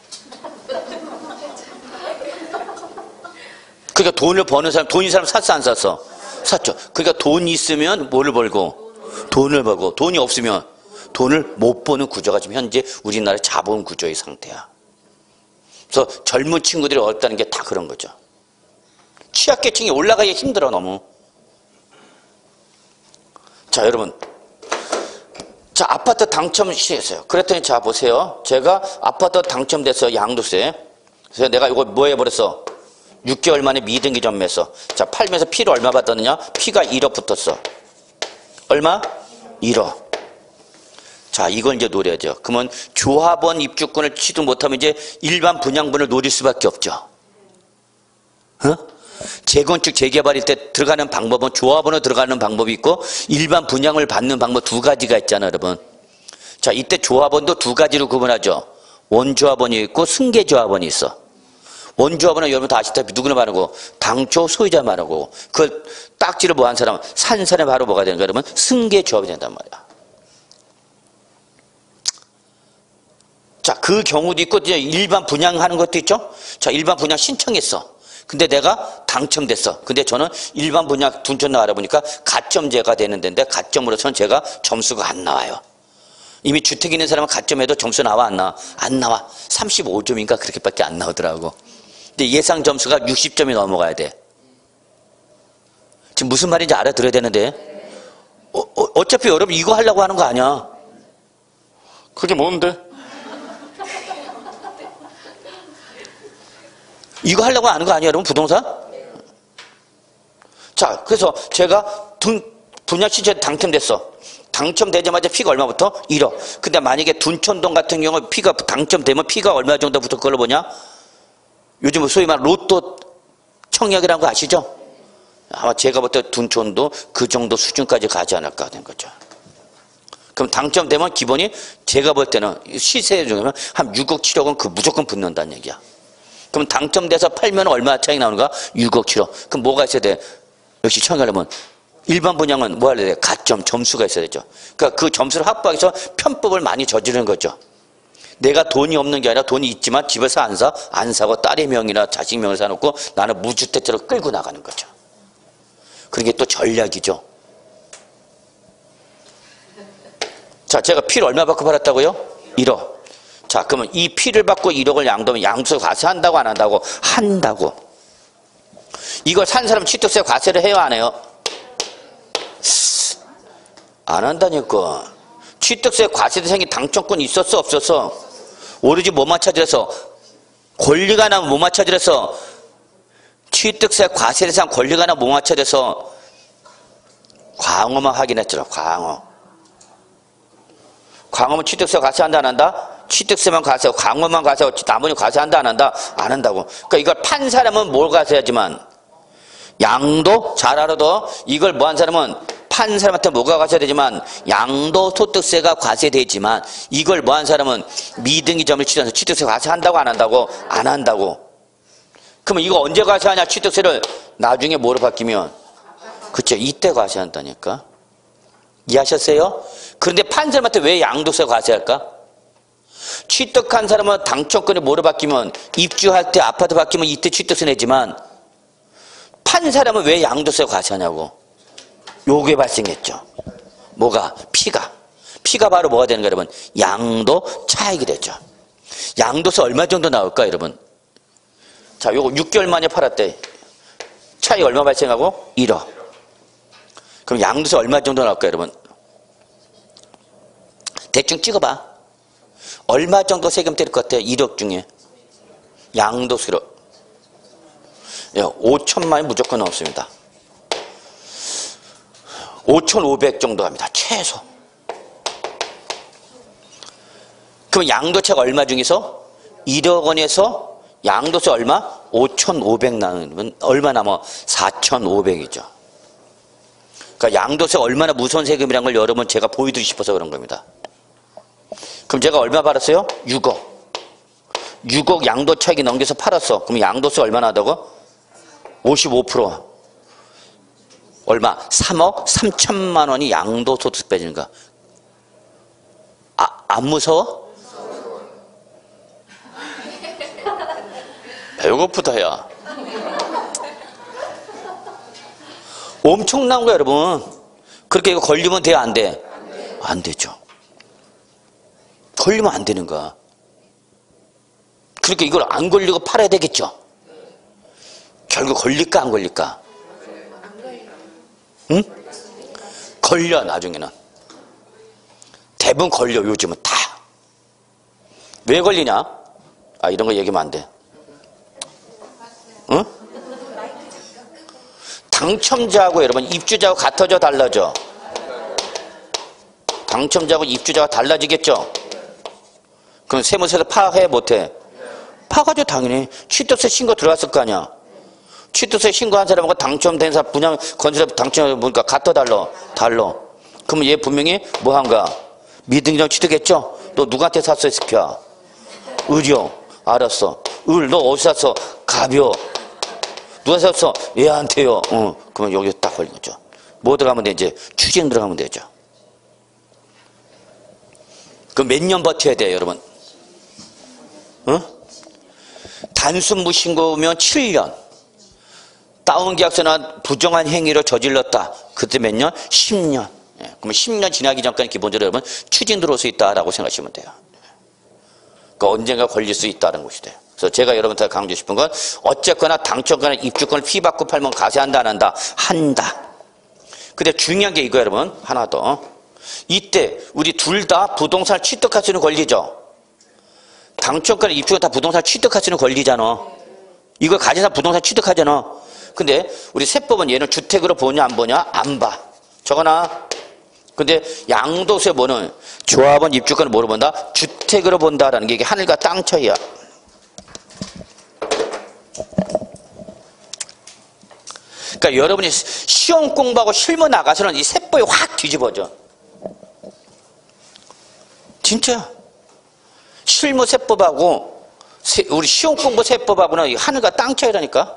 S1: 그러니까 돈을 버는 사람, 돈 있는 사람 샀어, 안 샀어? 샀죠. 그러니까 돈이 있으면 뭐를 벌고? 돈을 벌고. 돈이 없으면 돈을 못 버는 구조가 지금 현재 우리나라의 자본 구조의 상태야. 그래서 젊은 친구들이 어렵다는 게 다 그런 거죠. 취약계층이 올라가기 힘들어, 너무. 자, 여러분. 자, 아파트 당첨 시했어요. 그랬더니 자, 보세요. 제가 아파트 당첨됐어요. 양도세. 그래서 내가 이거 뭐 해버렸어? 6개월 만에 미등기 전매했어. 자, 팔면서 피를 얼마 받았느냐? 피가 1억 붙었어. 얼마? 1억. 자, 이걸 이제 노려야죠. 그러면 조합원 입주권을 취득 못하면 이제 일반 분양분을 노릴 수밖에 없죠. 어? 재건축, 재개발일 때 들어가는 방법은 조합원으로 들어가는 방법이 있고 일반 분양을 받는 방법 두 가지가 있잖아요, 여러분. 자, 이때 조합원도 두 가지로 구분하죠. 원조합원이 있고 승계조합원이 있어. 원조합원은 여러분 다 아시다시피 누구나 말하고 당초 소유자 말하고 그 딱지를 뭐 한 사람, 산 사람이 바로 뭐가 되는 거야, 여러분? 승계조합이 된단 말이야. 자, 그 경우도 있고 이제 일반 분양하는 것도 있죠. 자, 일반 분양 신청했어. 근데 내가 당첨됐어. 근데 저는 일반 분양 둔촌 알아보니까 가점제가 되는 데인데 가점으로서는 제가 점수가 안 나와요. 이미 주택 있는 사람은 가점해도 점수 나와 안 나와? 안 나와. 35점인가 그렇게밖에 안 나오더라고. 근데 예상 점수가 60점이 넘어가야 돼. 지금 무슨 말인지 알아들어야 되는데 어차피 여러분 이거 하려고 하는 거 아니야. 그게 뭔데? 이거 하려고 하는 거 아니에요, 여러분? 부동산? 자, 그래서 제가 분양 신청 당첨됐어. 당첨되자마자 피가 얼마부터? 1억. 근데 만약에 둔촌동 같은 경우 피가 당첨되면 피가 얼마 정도 붙을 걸로 보냐? 요즘 소위 말하는 로또 청약이라는 거 아시죠? 아마 제가 볼 때 둔촌도 그 정도 수준까지 가지 않을까 하는 거죠. 그럼 당첨되면 기본이 제가 볼 때는 시세 중에는 한 6억, 7억은 그 무조건 붙는다는 얘기야. 그럼 당첨돼서 팔면 얼마 차이 나오는가? 6억, 7억. 그럼 뭐가 있어야 돼? 역시 청약하려면 일반 분양은 뭐 해야 돼? 가점, 점수가 있어야 되죠. 그러니까 그 점수를 확보하기 위해서 편법을 많이 저지르는 거죠. 내가 돈이 없는 게 아니라 돈이 있지만 집에서 안 사? 안 사고 딸의 명이나 자식 명을 사놓고 나는 무주택자로 끌고 나가는 거죠. 그런 게 또 전략이죠. 자, 제가 피를 얼마 받고 팔았다고요? 1억. 자, 그러면 이 피를 받고 1억을 양도하면 양도세 과세한다고 안 한다고? 한다고. 이걸 산 사람 취득세 과세를 해요, 안 해요? 안 한다니까. 취득세 과세 대상이 당첨권이 있었어, 없었어? 오로지 뭐만 찾으래서? 권리가 나면 뭐만 찾으래서? 취득세 과세 대상 권리가 나면 뭐만 찾아서? 광어만 확인했죠, 광어. 광어면 취득세 과세한다, 안 한다? 취득세만 과세하고 광어만 과세하고 나머지 과세한다, 안 한다? 안 한다고. 그러니까 이걸 판 사람은 뭘 과세하지만 양도 잘 알아도 이걸 뭐 한 사람은 판 사람한테 뭐가 과세되지만 양도소득세가 과세되지만 이걸 뭐 한 사람은 미등기점을 취득해서 취득세 과세한다고 안 한다고? 안 한다고. 그러면 이거 언제 과세하냐? 취득세를 나중에 뭐로 바뀌면? 그쵸, 이때 과세한다니까. 이해하셨어요? 그런데 판 사람한테 왜 양도세 과세할까? 취득한 사람은 당첨권이 뭐로 바뀌면 입주할 때 아파트 바뀌면 이때 취득세 내지만 판 사람은 왜 양도세 과세하냐고. 요게 발생했죠. 뭐가? 피가 바로 뭐가 되는 거야, 여러분? 양도 차익이 되죠. 양도세 얼마 정도 나올까, 여러분? 자, 요거 6개월 만에 팔았대. 차익 얼마 발생하고? 1억. 그럼 양도세 얼마 정도 나올까, 여러분? 대충 찍어봐. 얼마 정도 세금 때릴 것 같아? 1억 중에. 양도세로. 5천만이 무조건 넘습니다. 5,500 정도 합니다. 최소. 그럼 양도세가 얼마 중에서? 1억 원에서 양도세 얼마? 5,500 나누면 얼마 남아? 4,500이죠. 그러니까 양도세 얼마나 무서운 세금이란 걸 여러분 제가 보여드리고 싶어서 그런 겁니다. 그럼 제가 얼마 받았어요? 6억. 6억 양도 차익이 넘겨서 팔았어. 그럼 양도세 얼마 나다고? 55%. 얼마? 3억 3천만 원이 양도소득 빼지는 거야. 안 무서워? 배고프다, 야. 엄청난 거야, 여러분. 그렇게 이거 걸리면 돼요, 안 돼? 안 되죠. 걸리면 안 되는 거야. 그러니까 이걸 안 걸리고 팔아야 되겠죠. 결국 걸릴까, 안 걸릴까? 응? 걸려, 나중에는. 대부분 걸려, 요즘은 다. 왜 걸리냐? 아, 이런 거 얘기하면 안 돼. 응? 당첨자하고 여러분 입주자하고 같아져 달라져? 당첨자하고 입주자가 달라지겠죠? 그럼 세무서에서 파악해 못해? 파악하죠, 당연히. 취득세 신고 들어갔을 거 아니야. 취득세 신고한 사람하고 당첨된 사람 분양 건설업 당첨 보니까 같아 달라? 달라. 그러면 얘 분명히 뭐 한가? 미등기점 취득했죠? 너 누구한테 샀어, 스키야? 을이요. 알았어. 을, 너 어디서 샀어? 갑이요. 누가 샀어? 얘한테요. 그러면 여기 딱 걸린 거죠. 뭐 들어가면 돼? 이제 추징 들어가면 되죠. 그럼 몇 년 버텨야 돼요, 여러분? 단순 무신고면 7년. 다운계약서나 부정한 행위를 저질렀다. 그때 몇 년? 10년. 예, 그러면 10년 지나기 전까지 기본적으로 여러분 추징 들어올 수 있다라고 생각하시면 돼요. 그러니까 언젠가 걸릴 수 있다는 것이 돼요. 그래서 제가 여러분한테 강조하고 싶은 건 어쨌거나 당첨권이나 입주권을 피받고 팔면 과세한다 안 한다? 한다. 근데 중요한 게 이거 여러분 하나 더. 이때 우리 둘 다 부동산을 취득할 수 있는 권리죠. 당첨권이나 입주권 다 부동산을 취득할 수 있는 권리잖아. 이걸 가진 사람 부동산 취득하잖아. 근데 우리 세법은 얘는 주택으로 보냐 안 보냐? 안 봐. 저거나. 근데 양도세 뭐는 조합원 입주권을 뭐로 본다? 주택으로 본다라는 게 이게 하늘과 땅 차이야. 그러니까 여러분이 시험 공부하고 실무 나가서는 이 세법이 확 뒤집어져. 진짜. 실무 세법하고 우리 시험 공부 세법하고는 하늘과 땅 차이라니까.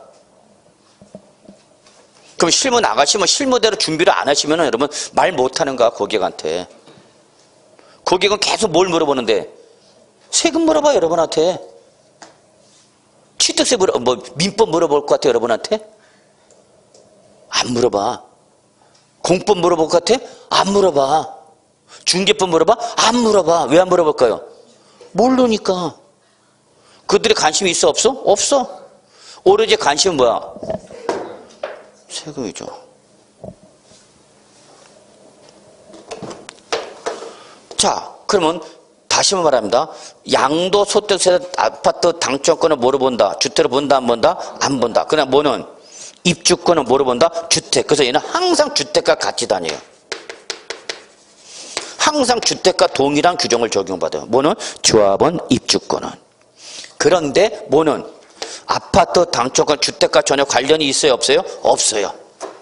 S1: 그럼 실무 나가시면 실무대로 준비를 안 하시면 여러분 말 못하는 거야, 고객한테. 고객은 계속 뭘 물어보는데? 세금 물어봐, 여러분한테. 취득세 민법 물어볼 것 같아, 여러분한테? 안 물어봐. 공법 물어볼 것 같아? 안 물어봐. 중개법 물어봐? 안 물어봐. 왜 안 물어볼까요? 모르니까. 그들의 관심이 있어, 없어? 없어. 오로지 관심은 뭐야? 세금이죠. 자, 그러면 다시 한번 말합니다. 양도소득세 아파트 당첨권을 뭐로 본다? 주택으로 본다, 안 본다? 안 본다. 그냥 뭐는? 입주권은 뭐로 본다? 주택. 그래서 얘는 항상 주택과 같이 다녀요. 항상 주택과 동일한 규정을 적용받아요. 뭐는? 조합원 입주권은. 그런데 뭐는? 아파트 당첨권 주택과 전혀 관련이 있어요, 없어요? 없어요.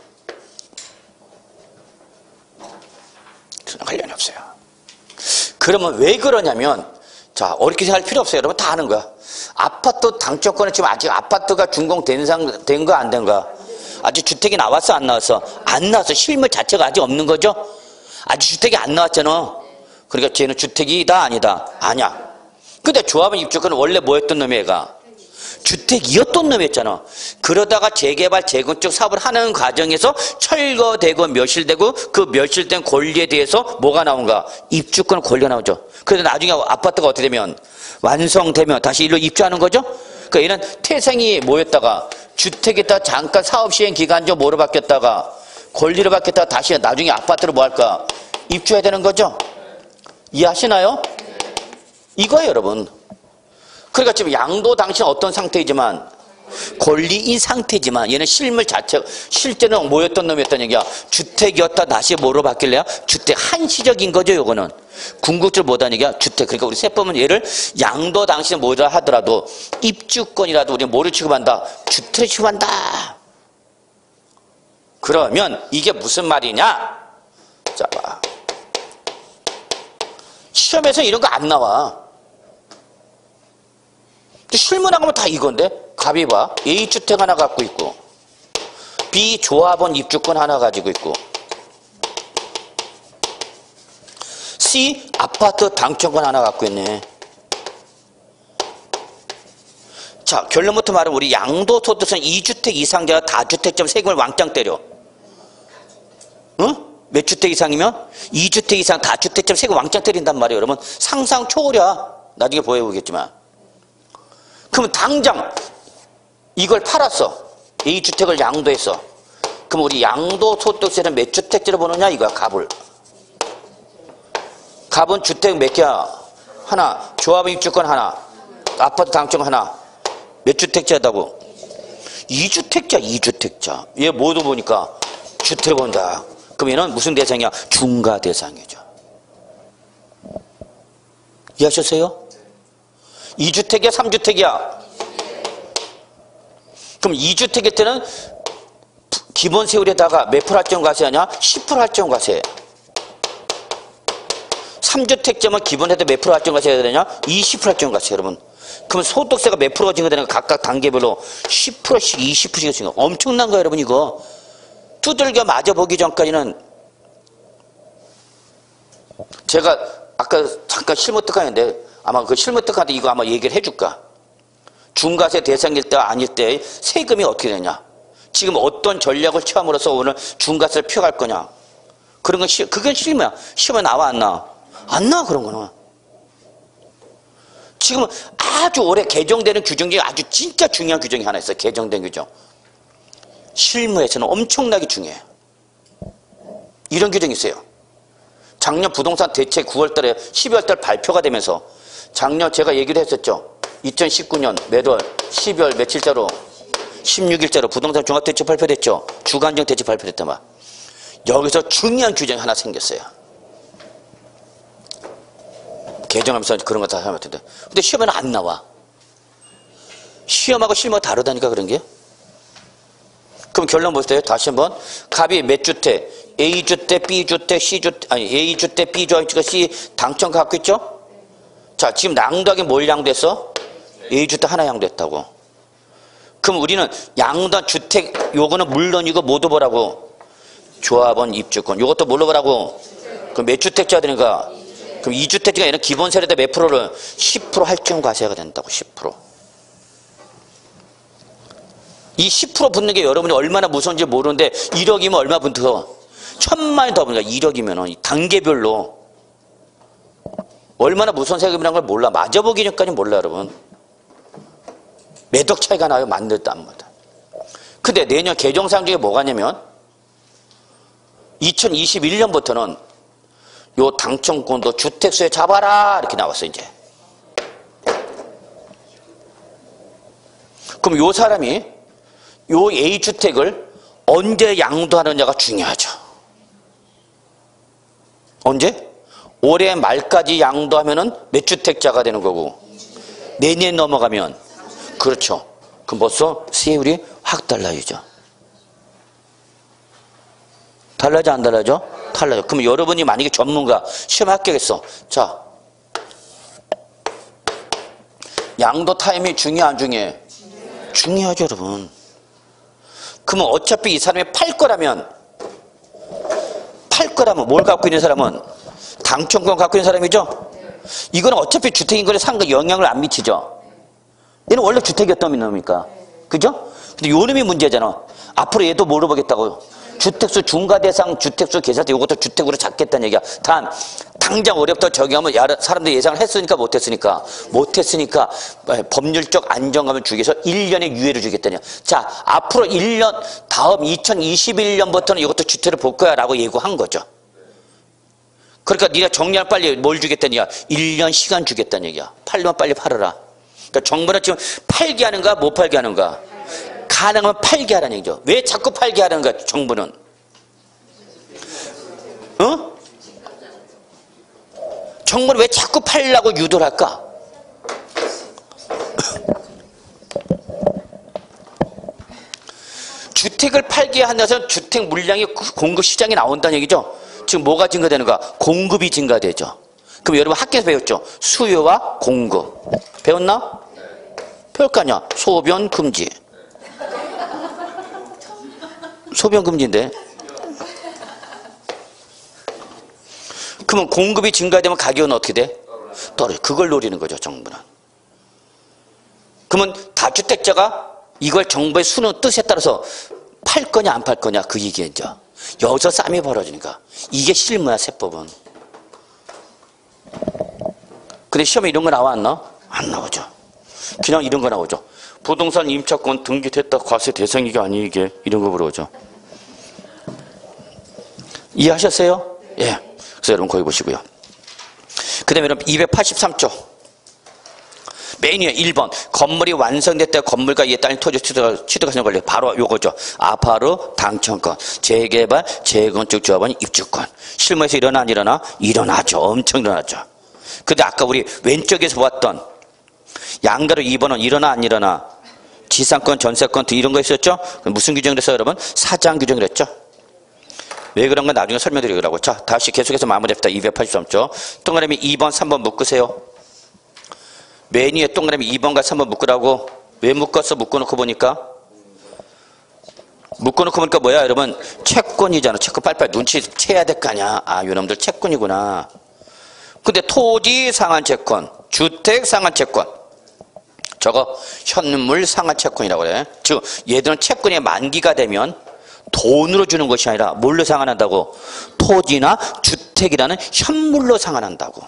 S1: 전혀 관련이 없어요. 그러면 왜 그러냐면, 자, 어렵게 생각할 필요 없어요. 여러분 다 아는 거야. 아파트 당첨권은 지금 아직 아파트가 준공된 거 안 된 거야? 아직 주택이 나왔어, 안 나왔어? 안 나왔어. 실물 자체가 아직 없는 거죠? 아직 주택이 안 나왔잖아. 그러니까 쟤는 주택이다, 아니다? 아니야. 근데 조합원 입주권은 원래 뭐였던 놈이 얘가? 주택이었던 놈이었잖아. 그러다가 재개발, 재건축 사업을 하는 과정에서 철거되고 멸실되고 그 멸실된 권리에 대해서 뭐가 나온가? 입주권 권리가 나오죠. 그래서 나중에 아파트가 어떻게 되면 완성되면 다시 일로 입주하는 거죠. 그러니까 얘는 태생이 뭐였다가 주택에다 잠깐 사업 시행 기간 좀 뭐로 바뀌었다가 권리를 바뀌었다가 다시 나중에 아파트로 뭐 할까? 입주해야 되는 거죠. 이해하시나요? 이거예요, 여러분. 그러니까 지금 양도 당시는 어떤 상태이지만 권리인 상태지만 얘는 실물 자체 실제는 뭐였던 놈이었던 얘기야? 주택이었다 다시 뭐로 바뀔래요? 주택. 한시적인 거죠, 요거는. 궁극적으로 뭐다는 얘기야? 주택. 그러니까 우리 세법은 얘를 양도 당시는 뭐라 하더라도 입주권이라도 우리는 뭐를 취급한다? 주택을 취급한다. 그러면 이게 무슨 말이냐? 자, 봐. 시험에서 이런 거 안 나와. 실무 나가면 다 이건데. 갑이 봐. A주택 하나 갖고 있고 B 조합원 입주권 하나 가지고 있고 C 아파트 당첨권 하나 갖고 있네. 자, 결론부터 말하면 우리 양도소득세는 2주택 이상자가 다주택점 세금을 왕창 때려. 응? 몇 주택 이상이면? 2주택 이상 다주택점 세금 왕창 때린단 말이에요. 여러분 상상 초월이야. 나중에 보여보겠지만. 그러면 당장 이걸 팔았어. A주택을 양도했어. 그럼 우리 양도소득세는 몇 주택제로 보느냐 이거야, 값을. 갑은 주택 몇 개야? 하나. 조합은 입주권 하나. 아파트 당첨 하나. 몇 주택자다고? 2주택자, 2주택자. 얘 모두 보니까 주택을 본다. 그럼 얘는 무슨 대상이야? 중과 대상이죠. 이해하셨어요? 2주택이야, 3주택이야? 그럼 2주택일 때는 기본 세율에다가 몇 프로 할증 과세하냐? 10% 할증 과세. 3주택자면 기본에다 몇 프로 할증 과세해야 되냐? 20% 할증 과세, 여러분. 그럼 소득세가 몇 프로가 증가되는 거 각각 단계별로 10%씩 20%씩 증가. 엄청난 거예요, 여러분, 이거. 두들겨 맞아보기 전까지는 제가 아까 잠깐 실무특강인데 아마 그 실무특강한테 이거 아마 얘기를 해줄까? 중과세 대상일 때 아닐 때 세금이 어떻게 되냐? 지금 어떤 전략을 취함으로써 오늘 중과세를 피해갈 거냐? 그런 건 그건 실무야. 시험에 나와 안 나와? 안 나와, 그런 거는. 지금 아주 오래 개정되는 규정 중에 아주 진짜 중요한 규정이 하나 있어요. 개정된 규정. 실무에서는 엄청나게 중요해요. 이런 규정이 있어요. 작년 부동산 대책 9월달에 12월달 발표가 되면서 작년 제가 얘기를 했었죠. 2019년 몇 월 12월 며칠자로 16일자로 부동산 종합대책 발표됐죠. 주간정 대책 발표됐단 말. 여기서 중요한 규정이 하나 생겼어요. 개정하면서 그런 거 다 하면 되는데. 근데 시험에는 안 나와. 시험하고 실무가 다르다니까 그런 게. 그럼 결론 보세요. 다시 한번. 갑이 몇 주택? A주택, B주택, C주택, 아니 A주택, B주택, C 당첨 갖고 있죠? 자, 지금 양도하기 뭘 양도했어? A주택 하나 양도했다고. 그럼 우리는 양도한 주택 요거는 물론이고 모두 보라고. 조합원 입주권. 요것도 뭘로 보라고? 그럼 몇 주택자 되는가? 그럼 2주택자가 얘는 기본 세율에다 몇 프로를? 10% 할증 과세가 된다고. 10%. 이 10% 붙는 게 여러분이 얼마나 무서운지 모르는데 1억이면 얼마 붙어? 1000만이 더 붙으니까 1억이면 단계별로 얼마나 무서운 세금이라는 걸 몰라. 맞아보기 전까지 몰라, 여러분. 매덕 차이가 나요. 만들다 안 맞아. 근데 내년 개정사항 중에 뭐가 있냐면 2021년부터는 요 당첨권도 주택수에 잡아라 이렇게 나왔어 이제. 그럼 요 사람이 요 A주택을 언제 양도하느냐가 중요하죠. 언제? 올해 말까지 양도하면은 몇 주택자가 되는 거고 내년 넘어가면 그렇죠. 그럼 벌써 세율이 확 달라지죠. 달라져 안 달라져? 달라져. 그럼 여러분이 만약에 전문가 시험에 합격했어. 자, 양도 타임이 중요해 안 중요해? 중요하죠, 여러분. 그러면 어차피 이 사람이 팔 거라면 뭘 갖고 있는 사람은 당첨권 갖고 있는 사람이죠? 이거는 어차피 주택인권에 상관 영향을 안 미치죠? 얘는 원래 주택이었던 놈이니까. 그죠? 근데 요 놈이 문제잖아. 앞으로 얘도 물어보겠다고. 주택수 중과대상 주택수 계산할 때 이것도 주택으로 잡겠다는 얘기야. 당장 어렵다 적용하면 사람들이 예상을 했으니까 못했으니까 법률적 안정감을 주기 위해서 1년의 유예를 주겠다냐. 자, 앞으로 1년 다음 2021년부터는 이것도 주택을 볼 거야 라고 예고한 거죠. 그러니까 네가 정리할 빨리 뭘 주겠다는 얘기야. 1년 시간 주겠다는 얘기야. 팔려면 빨리 팔아라. 그러니까 정부는 지금 팔게 하는가 못 팔게 하는가. 가능하면 팔게 하라는 얘기죠. 왜 자꾸 팔게 하는가 정부는. 어? 정부는 왜 자꾸 팔려고 유도를 할까? 주택을 팔게 한다서 주택 물량이 공급 시장에 나온다는 얘기죠. 지금 뭐가 증가되는가? 공급이 증가되죠. 그럼 여러분 학교에서 배웠죠? 수요와 공급. 배웠나? 배울 거 아니야. 소변 금지. 소변 금지인데. 그러면 공급이 증가되면 가격은 어떻게 돼? 떨어져. 그걸 노리는 거죠, 정부는. 그러면 다주택자가 이걸 정부의 수는 뜻에 따라서 팔 거냐 안 팔 거냐 그 얘기죠. 여기서 싸움이 벌어지니까. 이게 실무야, 세법은. 근데 시험에 이런 거 나왔나? 안 나오죠. 그냥 이런 거 나오죠. 부동산 임차권 등기됐다 과세 대상이게 아니게 이런 거 물어보죠. 이해하셨어요? 예. 그래서 여러분 거기 보시고요. 그 다음에 여러분 283조. 맨 위에 1번. 건물이 완성됐다 건물과 이에 따른 토지 취득하시는 권리. 바로 요거죠. 아파트 당첨권, 재개발, 재건축 조합원 입주권. 실무에서 일어나 안 일어나? 일어나죠. 엄청 일어나죠. 근데 아까 우리 왼쪽에서 보았던 양가로 2번은 일어나 안 일어나? 지상권, 전세권 등 이런 거 있었죠? 무슨 규정을 했어요, 여러분? 사장 규정을 했죠? 왜 그런 건 나중에 설명드리려고. 자, 다시 계속해서 마무리합시다. 283조. 동그라미 2번, 3번 묶으세요. 맨 위에 동그라미 2번과 3번 묶으라고. 왜 묶었어? 묶어놓고 보니까. 묶어놓고 보니까 뭐야, 여러분? 채권이잖아. 채권 빨리빨리 눈치채야 될 거 아니야. 아, 요놈들 채권이구나. 근데 토지 상한채권, 주택 상한채권. 저거 현물 상한채권이라고 그래. 즉 얘들은 채권이 만기가 되면 돈으로 주는 것이 아니라 뭘로 상환한다고? 토지나 주택이라는 현물로 상환한다고.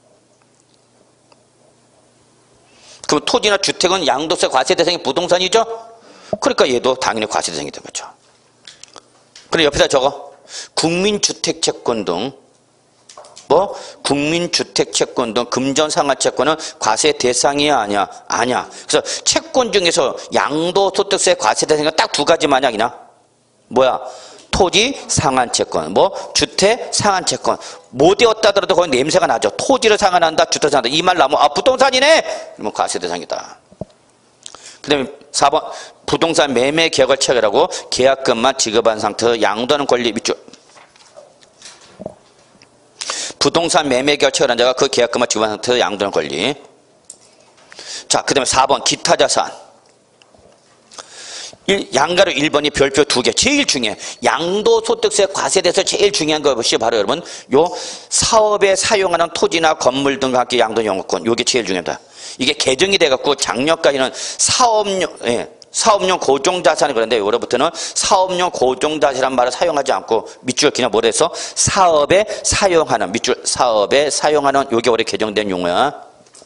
S1: 그럼 토지나 주택은 양도세 과세 대상이 부동산이죠? 그러니까 얘도 당연히 과세 대상이 된 거죠. 그럼 옆에다 적어. 국민주택채권 등 뭐 국민주택채권 등 금전상환채권은 과세 대상이야 아니야? 아니야. 그래서 채권 중에서 양도소득세 과세 대상이 딱 두 가지 만약이나 뭐야? 토지 상한채권, 뭐 주택 상한채권. 못 되었다 하더라도 거기 냄새가 나죠. 토지를 상한한다, 주택을 상한한다. 이 말 나오면 아 부동산이네. 그러면 과세 대상이다. 그다음에 4번 부동산 매매 계약을 체결하고 계약금만 지급한 상태에서 양도하는 권리 밑줄. 부동산 매매 계약을 체결한 자가 그 계약금만 지급한 상태에서 양도하는 권리. 자, 그 다음에 4번 기타 자산. 양가로 1번이 별표 2개. 제일 중요해. 양도소득세 과세돼서 제일 중요한 것이 바로 여러분 요 사업에 사용하는 토지나 건물 등과 함께 양도 영업권. 요게 제일 중요합니다. 이게 개정이 돼갖고 작년까지는 사업용 고정자산이 그런데 올해부터는 사업용 고정자산이라는 말을 사용하지 않고 밑줄 그냥 뭐라 해서 사업에 사용하는 밑줄 사업에 사용하는 요게 올해 개정된 용어야.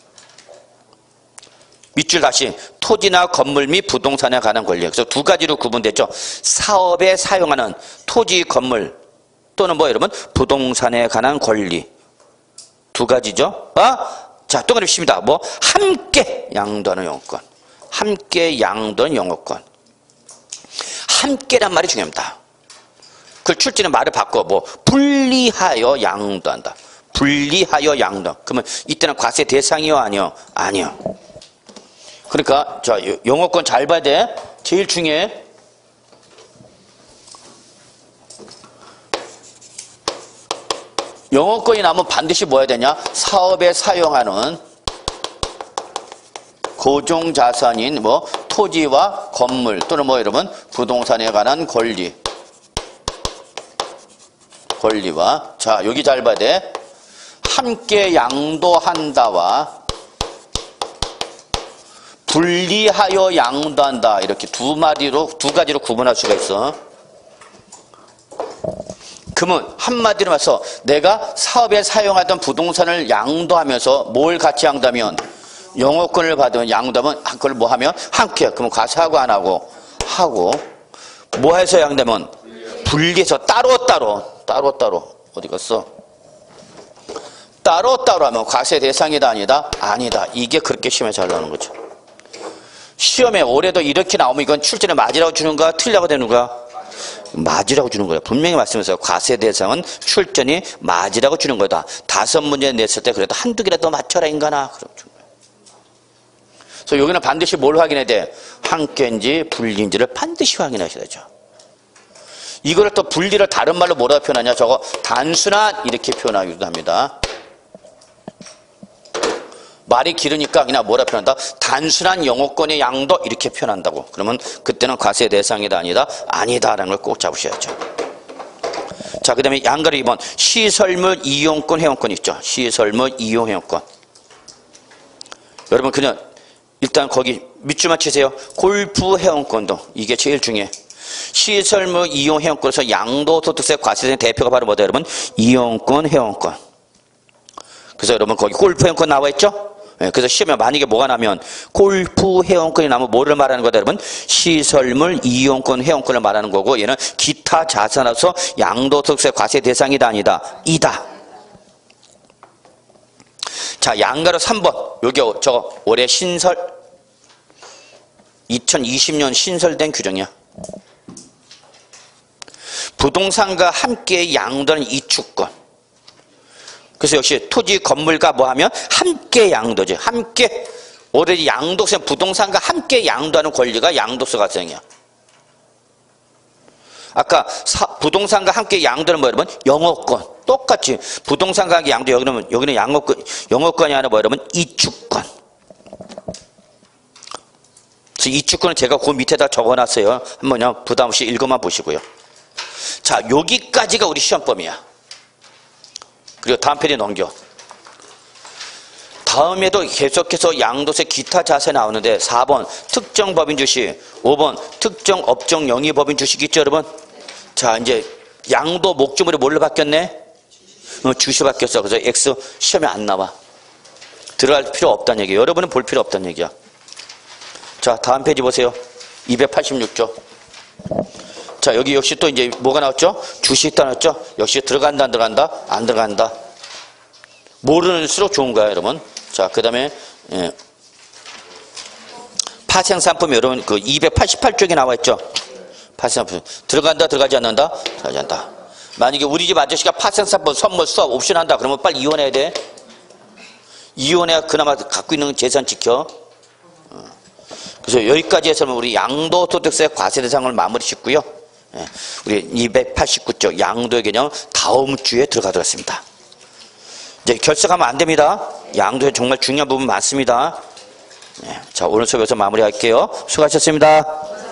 S1: 밑줄 다시 토지나 건물 및 부동산에 관한 권리. 그래서 두 가지로 구분됐죠. 사업에 사용하는 토지, 건물 또는 뭐 여러분 부동산에 관한 권리. 두 가지죠. 자, 동그라미 칩니다. 뭐 함께 양도하는 영업권. 함께 양도하는 영업권. 함께란 말이 중요합니다. 그 출제는 말을 바꿔 뭐 분리하여 양도한다. 분리하여 양도. 그러면 이때는 과세 대상이요 아니요? 아니요. 그러니까 자 영어권 잘 봐야 돼. 제일 중요해. 영어권이 나오면 반드시 뭐 해야 되냐? 사업에 사용하는 고정자산인 뭐 토지와 건물 또는 뭐 여러분 부동산에 관한 권리와 자 여기 잘 봐야 돼. 함께 양도한다와 분리하여 양도한다. 이렇게 두 가지로 구분할 수가 있어. 그러면 한마디로 말해서 내가 사업에 사용하던 부동산을 양도하면서 뭘 같이 양도하면 영업권을 받으면 양도하면 그걸 뭐 하면 함께. 그러면 과세하고 안 하고 하고 뭐 해서 양도하면 분리해서 따로따로 어디 갔어? 따로따로 하면 과세 대상이다 아니다? 아니다. 이게 그렇게 시험에 잘 나오는 거죠. 시험에 올해도 이렇게 나오면 이건 출제는 맞으라고 주는 거야? 틀리라고 되는 거야? 맞으라고 주는 거야. 분명히 말씀하세요. 과세 대상은 출전이 맞으라고 주는 거다. 5문제 냈을 때 그래도 한두 개라도 맞춰라 인간아. 그럼 주는 거야. 그래서 여기는 반드시 뭘 확인해야 돼? 함께인지 분리인지를 반드시 확인하셔야 되죠. 이거를 또 분리를 다른 말로 뭐라고 표현하냐? 저거 단순한 이렇게 표현하기도 합니다. 말이 길으니까 그냥 뭐라 표현한다? 단순한 영어권의 양도 이렇게 표현한다고. 그러면 그때는 과세 대상이다 아니다? 아니다라는 걸 꼭 잡으셔야죠. 자, 그 다음에 양가로 2번 시설물 이용권 회원권 있죠. 시설물 이용 회원권. 여러분 그냥 일단 거기 밑줄만 치세요. 골프 회원권도 이게 제일 중요해. 시설물 이용 회원권에서 양도소득세 과세된 대표가 바로 뭐다 여러분? 이용권 회원권. 그래서 여러분 거기 골프 회원권 나와 있죠? 네, 그래서 시험에 만약에 뭐가 나면 골프 회원권이 나면 뭐를 말하는 거다 여러분? 시설물 이용권 회원권을 말하는 거고 얘는 기타 자산으로서 양도소득세 과세 대상이다 아니다? 이다. 자, 양가로 3번. 여기 저 올해 신설 2020년 신설된 규정이야. 부동산과 함께 양도하는 이축권. 그래서 역시 토지 건물과 뭐 하면 함께 양도지. 함께. 올해 양도세 부동산과 함께 양도하는 권리가 양도세 과세형이야. 아까 부동산과 함께 양도는 뭐 여러분? 영업권. 똑같이 부동산과 함께 양도 여기는 영업권이 아니라 뭐 여러분? 이축권. 그래서 이축권은 제가 그 밑에다 적어놨어요. 한번요 부담 없이 읽어만 보시고요. 자, 여기까지가 우리 시험범위야. 그리고 다음 페이지 넘겨. 다음에도 계속해서 양도세 기타 자세 나오는데 4번 특정 법인 주식, 5번 특정 업종 영위 법인 주식 있죠 여러분? 자, 이제 양도 목적물이 뭘로 바뀌었네? 주식 바뀌었어. 그래서 X 시험에 안 나와. 들어갈 필요 없다는 얘기예요. 여러분은 볼 필요 없다는 얘기야. 자, 다음 페이지 보세요. 286조. 자, 여기 역시 또 이제 뭐가 나왔죠? 주식 나왔죠? 역시 들어간다, 안 들어간다? 안 들어간다. 모르는수록 좋은 거야, 여러분. 자, 그 다음에, 파생상품이 여러분, 그 288쪽에 나와 있죠? 파생상품. 들어간다, 들어가지 않는다? 들어가지 않는다. 만약에 우리 집 아저씨가 파생상품 선물 수업 옵션 한다. 그러면 빨리 이혼해야 돼. 이혼해야 그나마 갖고 있는 재산 지켜. 그래서 여기까지 해서 우리 양도소득세 과세 대상을 마무리 짓고요. 우리 289쪽 양도의 개념 다음 주에 들어가도록 하겠습니다. 이제 결석하면 안 됩니다. 양도에 정말 중요한 부분 많습니다. 자, 오늘 수업 여기서 마무리할게요. 수고하셨습니다.